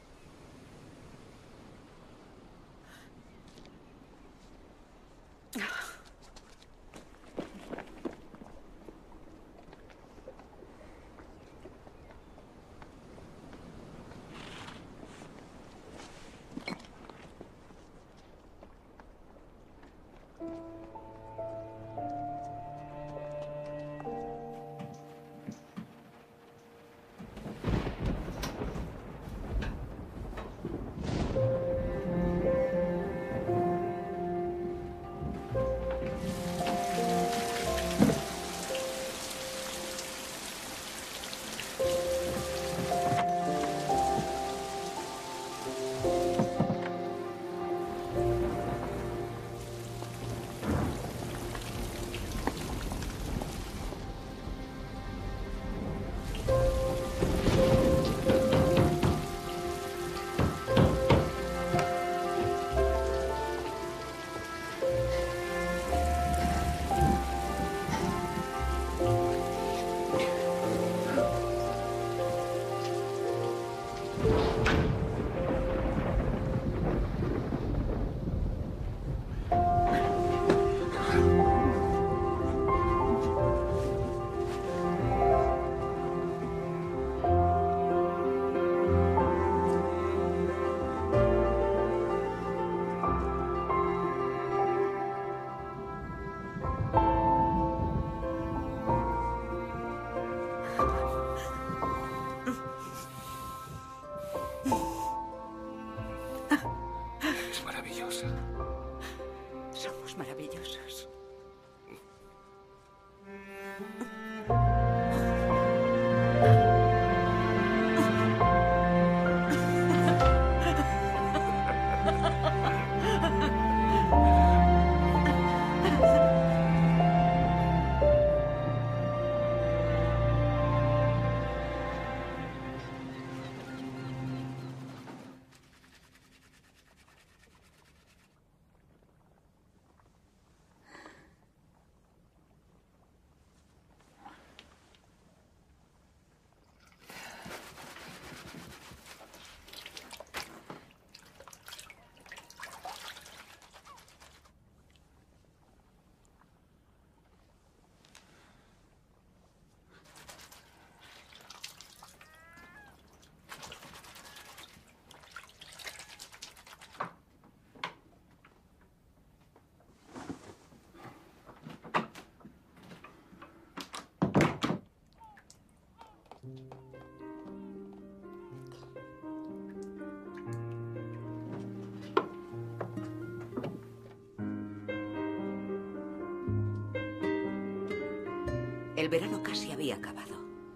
El verano casi había acabado.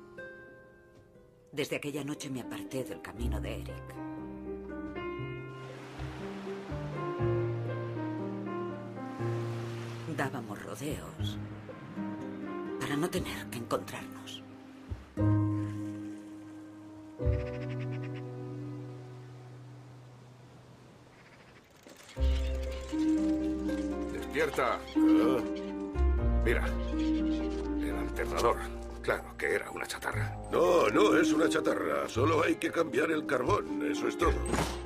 Desde aquella noche me aparté del camino de Eric. Dábamos rodeos para no tener que encontrarnos. ¡Despierta! Mira, el alternador. Claro que era una chatarra. No, no es una chatarra. Solo hay que cambiar el carbón. Eso es todo.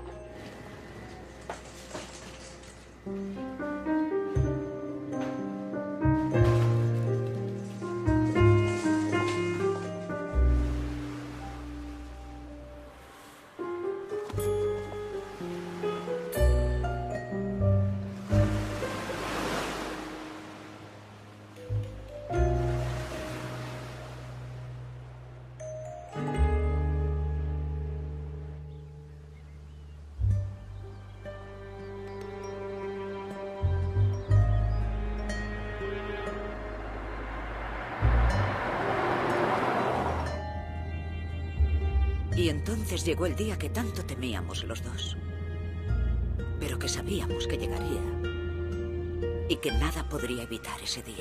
Y entonces llegó el día que tanto temíamos los dos, pero que sabíamos que llegaría y que nada podría evitar ese día.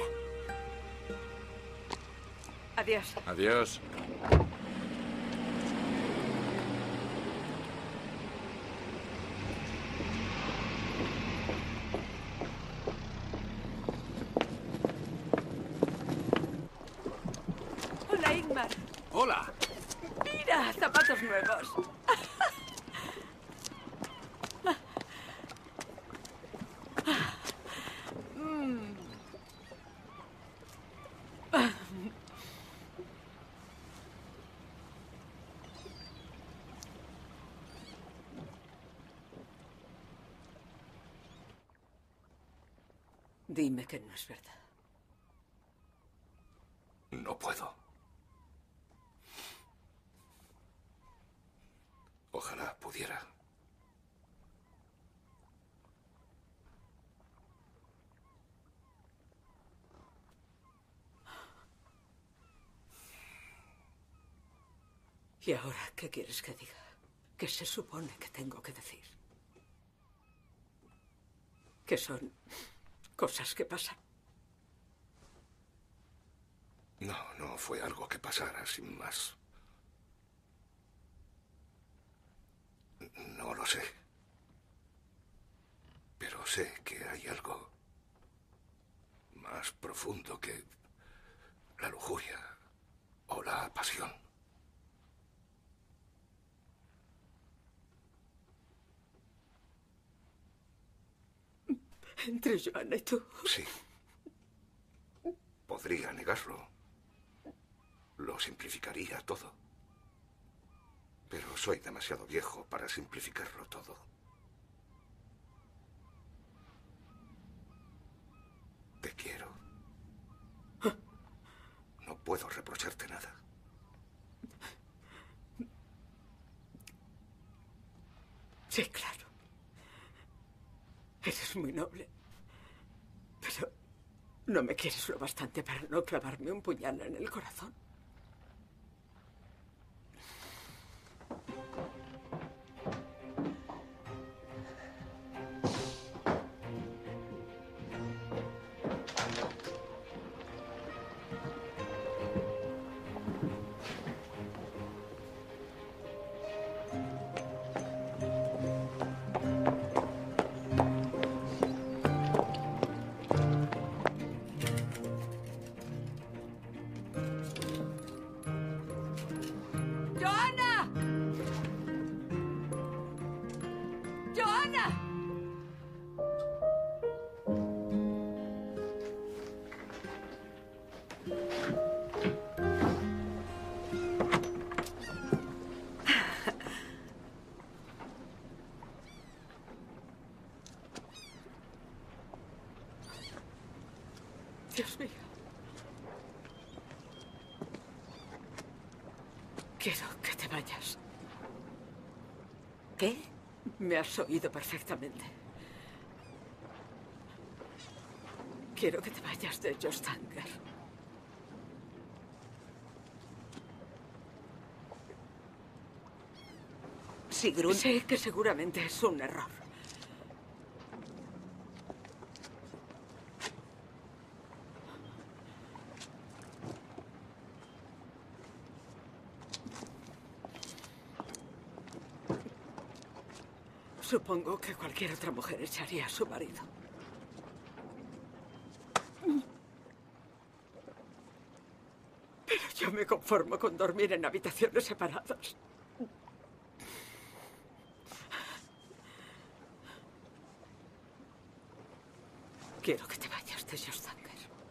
Adiós. Adiós. Hola, Ingmar. Hola. Mira, zapatos nuevos. Dime que no es verdad. No puedo. Ojalá pudiera. ¿Y ahora qué quieres que diga? ¿Qué se supone que tengo que decir? Que son cosas que pasan. No, no fue algo que pasara sin más. No lo sé. Pero sé que hay algo más profundo que la lujuria o la pasión. Entre Joana y tú. Sí. Podría negarlo. Lo simplificaría todo. Pero soy demasiado viejo para simplificarlo todo. Te quiero. No puedo reprocharte nada. Sí, claro. Eres muy noble. Pero no me quieres lo bastante para no clavarme un puñal en el corazón. ¡Joana! ¡Joana! Dios mío. Quiero que te vayas. ¿Qué? Me has oído perfectamente. Quiero que te vayas de Jostanger. Sigrun. Sé que seguramente es un error. Supongo que cualquier otra mujer echaría a su marido. Pero yo me conformo con dormir en habitaciones separadas. Quiero que te vayas de Jostanger.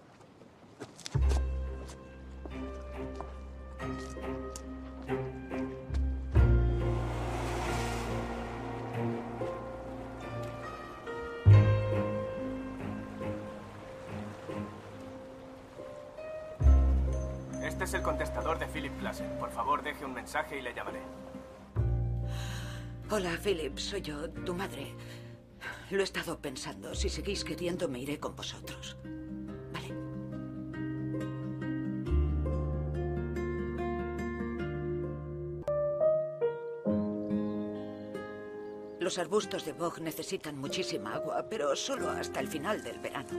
Este es el contestador de Philip Classen. Por favor, deje un mensaje y le llamaré. Hola, Philip. Soy yo, tu madre. Lo he estado pensando. Si seguís queriendo, me iré con vosotros. ¿Vale? Los arbustos de bog necesitan muchísima agua, pero solo hasta el final del verano.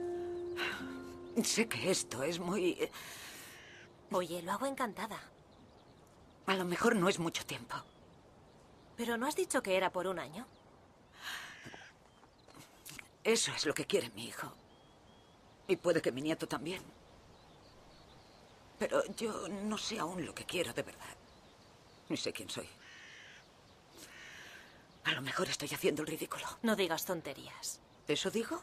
Sé que esto es muy... Oye, lo hago encantada. A lo mejor no es mucho tiempo. Pero ¿no has dicho que era por un año? Eso es lo que quiere mi hijo. Y puede que mi nieto también. Pero yo no sé aún lo que quiero de verdad. Ni sé quién soy. A lo mejor estoy haciendo el ridículo. No digas tonterías. ¿Eso digo?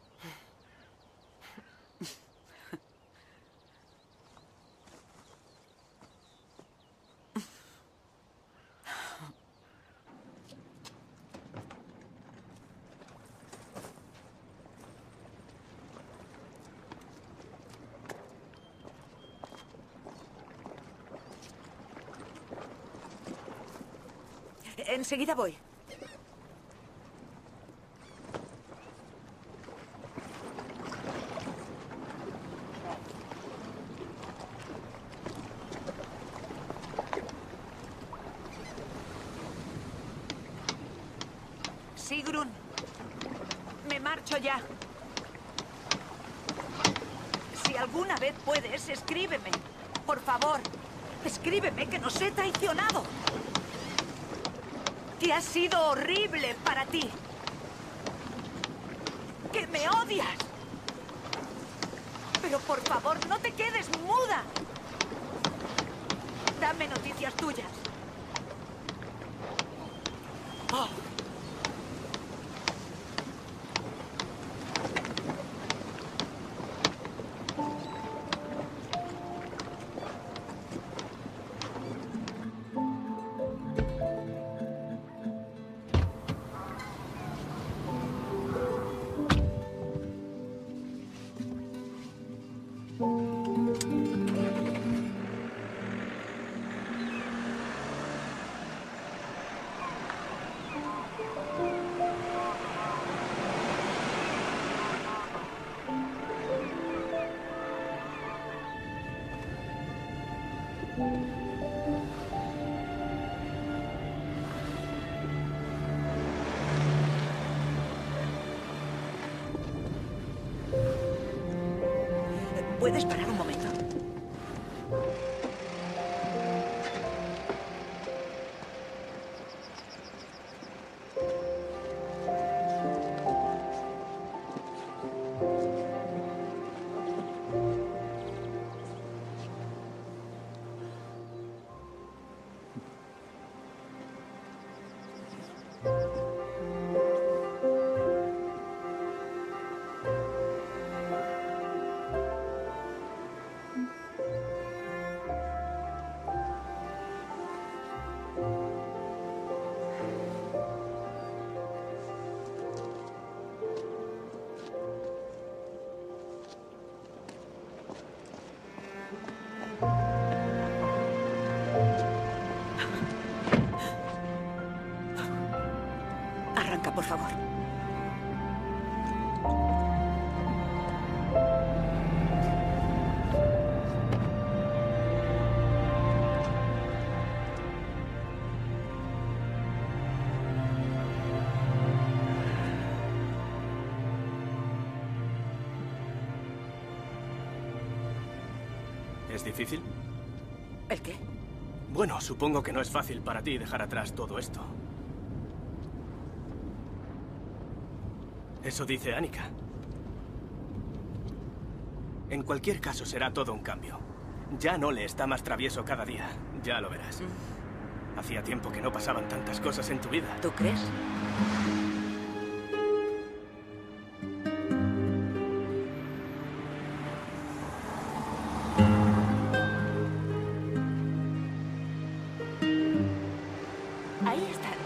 Enseguida voy. Sigrun, me marcho ya. Si alguna vez puedes, escríbeme. Por favor, escríbeme que nos he traicionado. Que ha sido horrible para ti. Que me odias. Pero por favor, no te quedes muda. Dame noticias tuyas. Oh. ¿Puedes parar un momento? Arranca, por favor. ¿Es difícil? ¿El qué? Bueno, supongo que no es fácil para ti dejar atrás todo esto. Eso dice Annika. En cualquier caso, será todo un cambio. Ya no le está más travieso cada día. Ya lo verás. Hacía tiempo que no pasaban tantas cosas en tu vida. ¿Tú crees? Ahí están.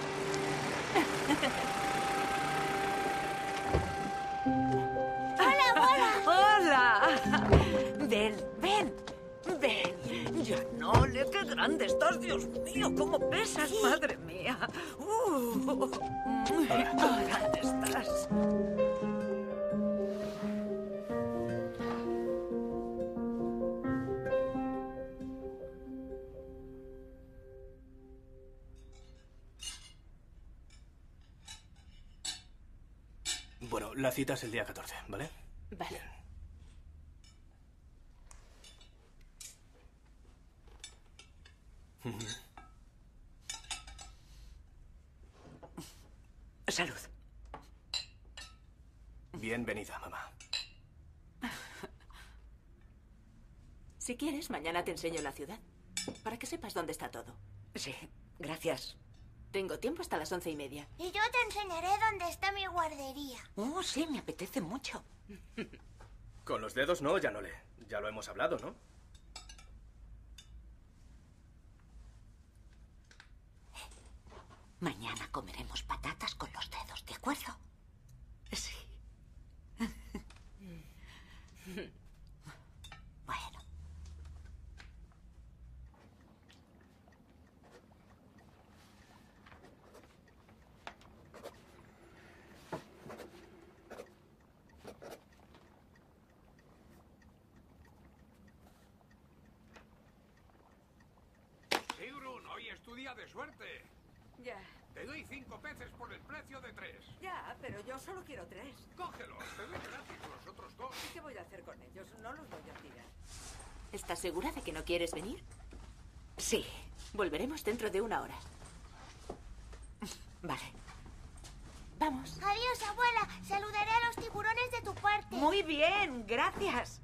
¡Hola! Ven, ven, ven. Ya no, qué grande estás, Dios mío, cómo pesas, madre mía. Qué grande estás. Bueno, la cita es el día 14, ¿vale? Vale. Bien. Salud. Bienvenida, mamá. Si quieres, mañana te enseño la ciudad. Para que sepas dónde está todo. Sí, gracias. Tengo tiempo hasta las 11:30. Y yo te enseñaré dónde está mi guardería. Oh, sí, me apetece mucho. Con los dedos no, ya no le. Ya lo hemos hablado, ¿no? Mañana comeremos patatas con los dedos, ¿de acuerdo? Sí. Bueno. Sigrun, hoy es tu día de suerte. Ya, Te doy 5 peces por el precio de 3. ya, pero yo solo quiero 3. Cógelos, te doy gratis los otros 2. ¿Y qué voy a hacer con ellos? No los voy a tirar. ¿Estás segura de que no quieres venir? Sí, Volveremos dentro de 1 hora. vale. Vamos. Adiós, abuela. Saludaré a los tiburones de tu parte. Muy bien, gracias.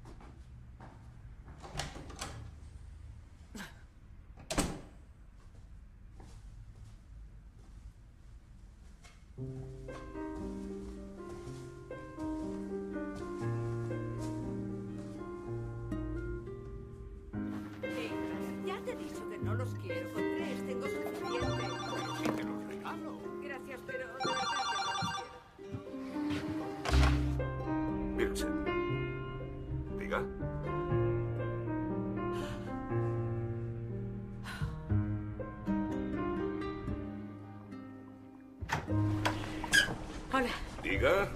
Ya te he dicho que no los quiero con 3. Tengo suficiente. Pero si te los regalo. Gracias, pero de verdad que no los quiero. Mire usted. Diga. Hola. Diga.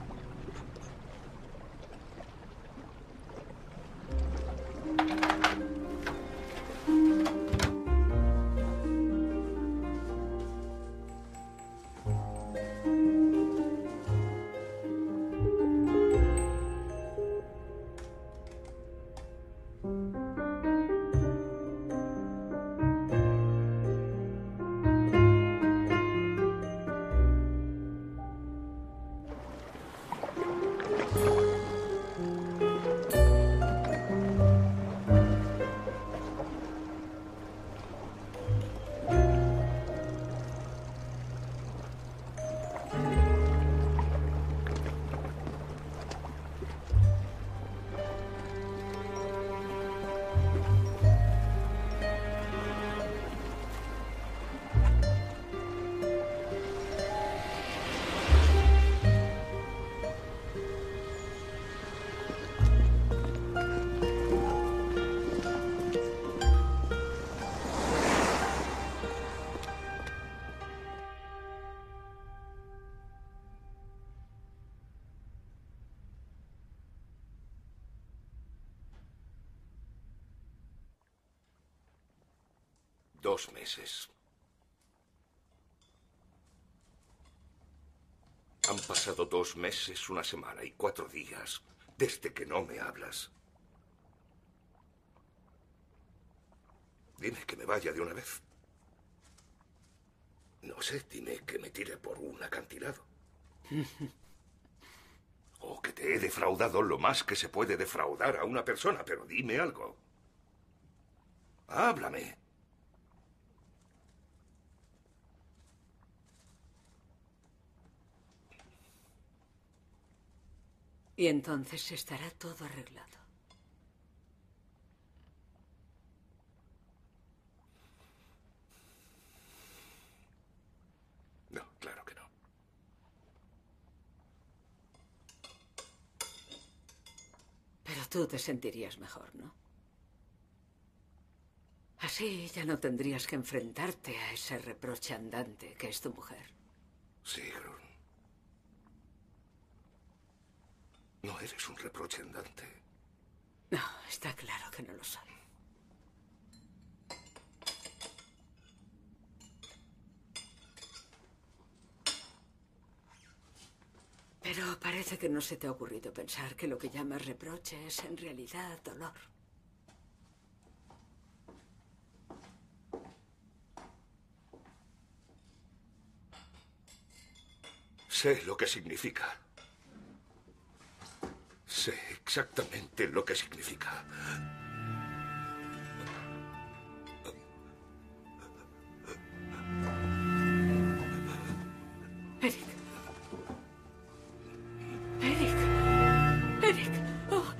Dos meses. Han pasado 2 meses, 1 semana y 4 días desde que no me hablas. Dime que me vaya de una vez. No sé, dime que me tire por un acantilado. O que te he defraudado lo más que se puede defraudar a una persona, pero dime algo. Háblame. Y entonces estará todo arreglado. No, claro que no. Pero tú te sentirías mejor, ¿no? Así ya no tendrías que enfrentarte a ese reproche andante que es tu mujer. Sigrun. No eres un reproche andante. No, está claro que no lo soy. Pero parece que no se te ha ocurrido pensar que lo que llamas reproche es en realidad dolor. Sé lo que significa. Sé exactamente lo que significa. Eric. Eric. Eric. Oh.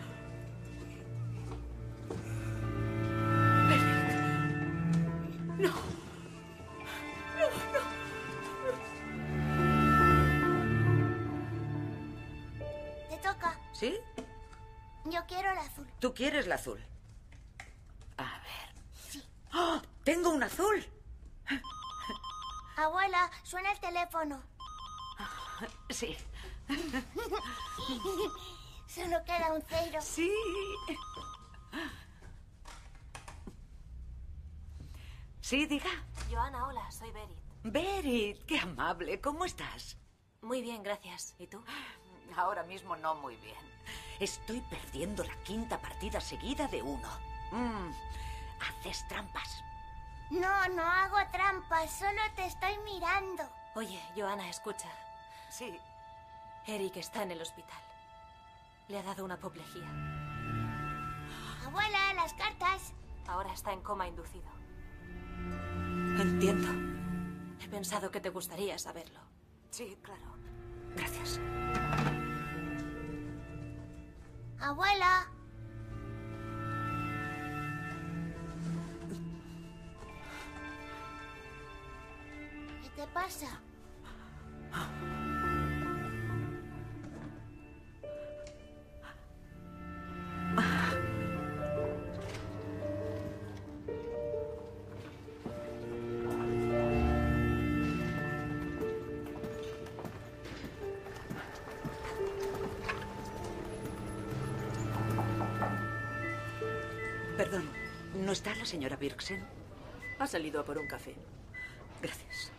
Eric. No. No, no. Te toca. ¿Sí? Yo quiero el azul. ¿Tú quieres la azul? A ver. Sí. ¡Oh! ¡Tengo un azul! Abuela, suena el teléfono. Sí. Solo queda un cero. Sí. Sí, diga. Johanna, hola, soy Berit. Berit, qué amable. ¿Cómo estás? Muy bien, gracias. ¿Y tú? Ahora mismo no muy bien. Estoy perdiendo la 5ª partida seguida de 1. Haces trampas. No, no hago trampas, solo te estoy mirando. Oye, Johanna, escucha. Sí. Eric está en el hospital. Le ha dado una apoplejía. Abuela, las cartas. Ahora está en coma inducido. Entiendo. He pensado que te gustaría saberlo. Sí, claro. Gracias. Abuela. ¿Qué te pasa? Perdón, ¿no está la señora Birksen? Ha salido a por un café. Gracias.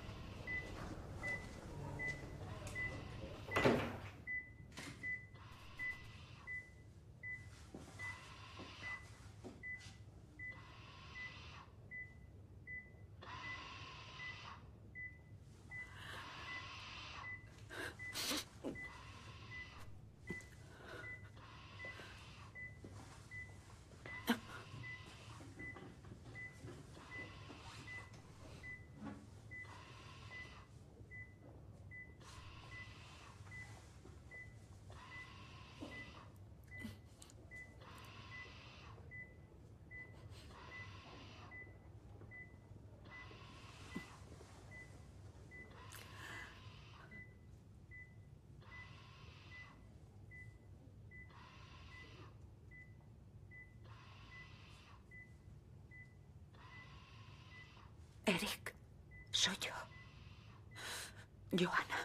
Eric, soy yo. Johanna.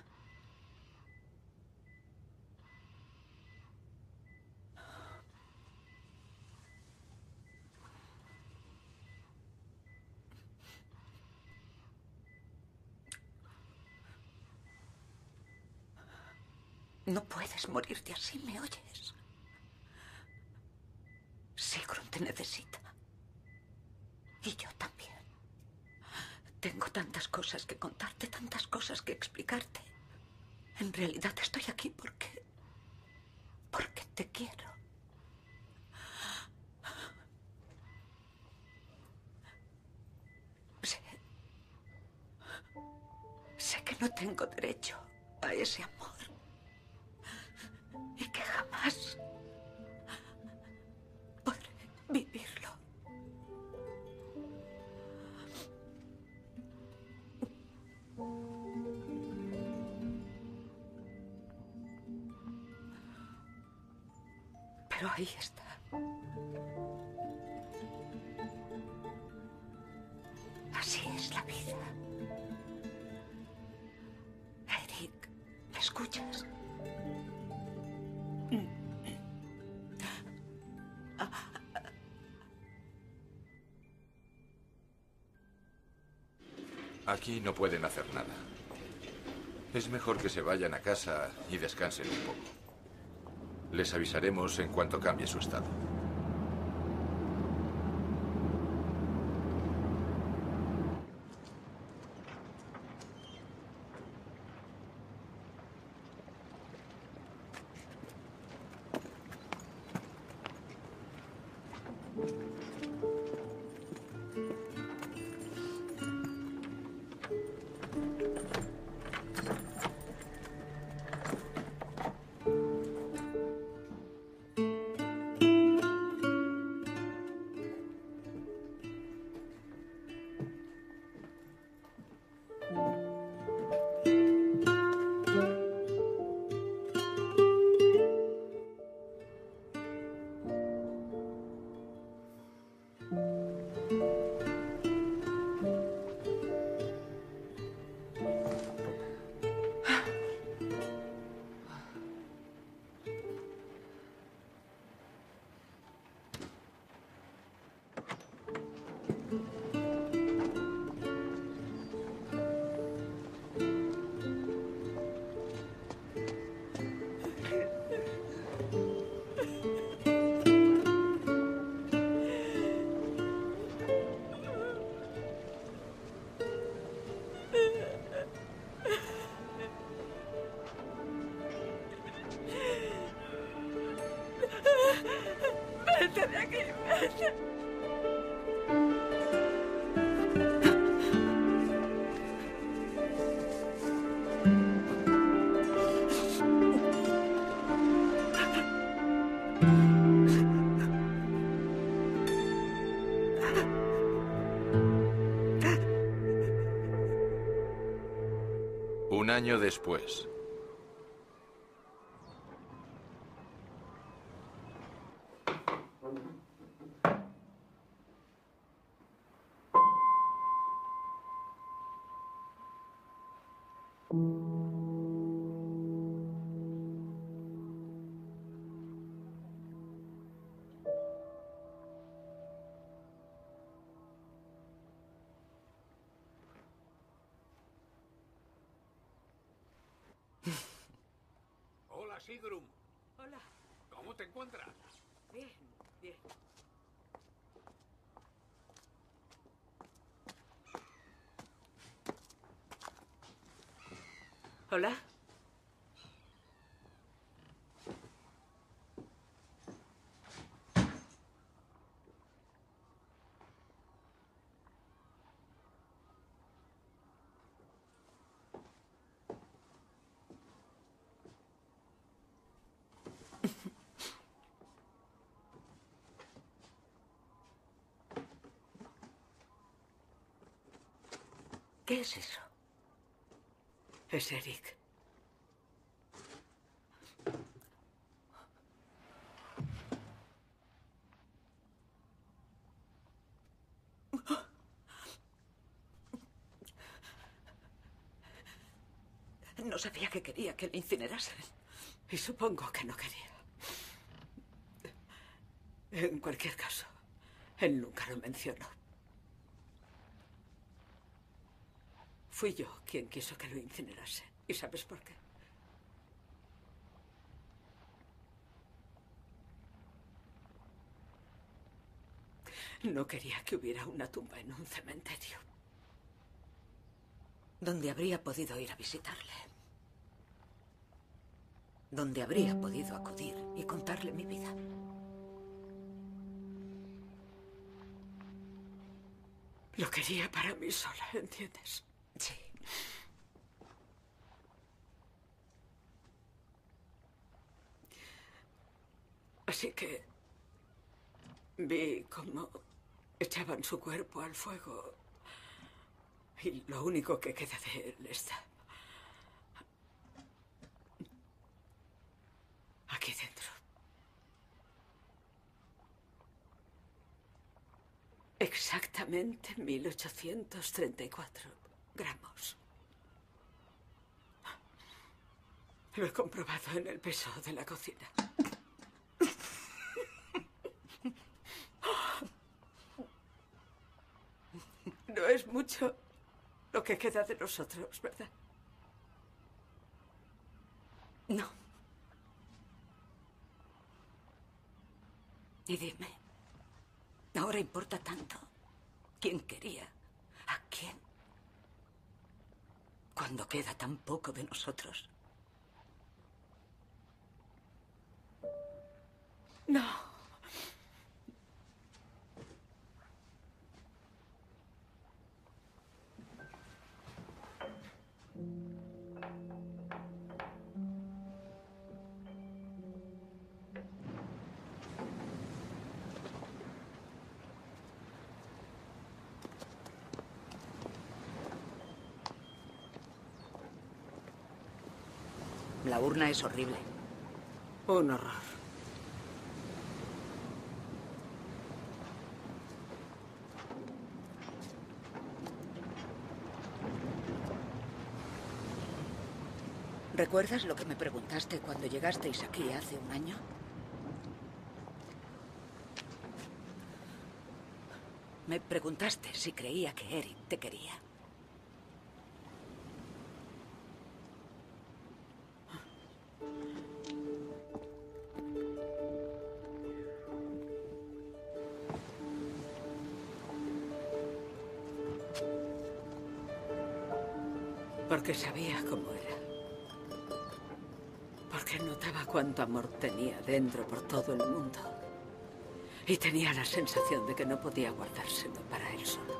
No puedes morirte así, ¿me oyes? Sigrun te necesita. Y yo también. Tengo tantas cosas que contarte, tantas cosas que explicarte. En realidad estoy aquí porque te quiero. Sé que no tengo derecho a ese amor. Y que jamás podré vivirlo. Pero ahí está. Así es la vida. Eric, ¿me escuchas? Aquí no pueden hacer nada. Es mejor que se vayan a casa y descansen un poco. Les avisaremos en cuanto cambie su estado. Vete de aquí, vete. Un año después. Hola, Sigrun. Hola. ¿Cómo te encuentras? Bien, bien. Hola. ¿Qué es eso? Es Eric. No sabía que quería que le incinerasen. Y supongo que no quería. En cualquier caso, él nunca lo mencionó. Fui yo quien quiso que lo incinerase. ¿Y sabes por qué? No quería que hubiera una tumba en un cementerio donde habría podido ir a visitarle, donde habría podido acudir y contarle mi vida. Lo quería para mí sola, ¿entiendes? Sí. Así que vi cómo echaban su cuerpo al fuego y lo único que queda de él está aquí dentro. Exactamente 1834 gramos. Lo he comprobado en el peso de la cocina. No es mucho lo que queda de nosotros, ¿verdad? No. Y dime, ¿ahora importa tanto quién quería a quién? Cuando queda tan poco de nosotros. No. La urna es horrible. Un horror. ¿Recuerdas lo que me preguntaste cuando llegasteis aquí hace un año? Me preguntaste si creía que Eric te quería. Porque sabía cómo era. Porque notaba cuánto amor tenía dentro por todo el mundo. Y tenía la sensación de que no podía guardárselo para él solo.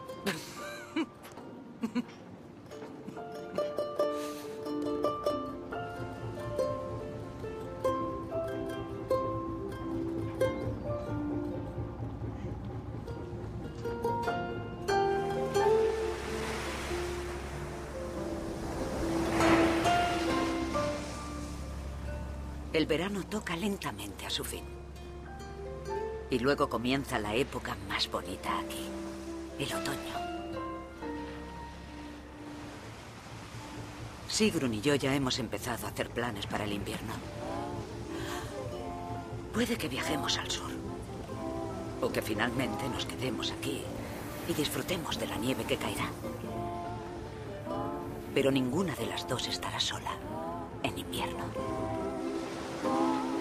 El verano toca lentamente a su fin. Y luego comienza la época más bonita aquí, el otoño. Sigrun y yo ya hemos empezado a hacer planes para el invierno. Puede que viajemos al sur. O que finalmente nos quedemos aquí y disfrutemos de la nieve que caerá. Pero ninguna de las dos estará sola en invierno.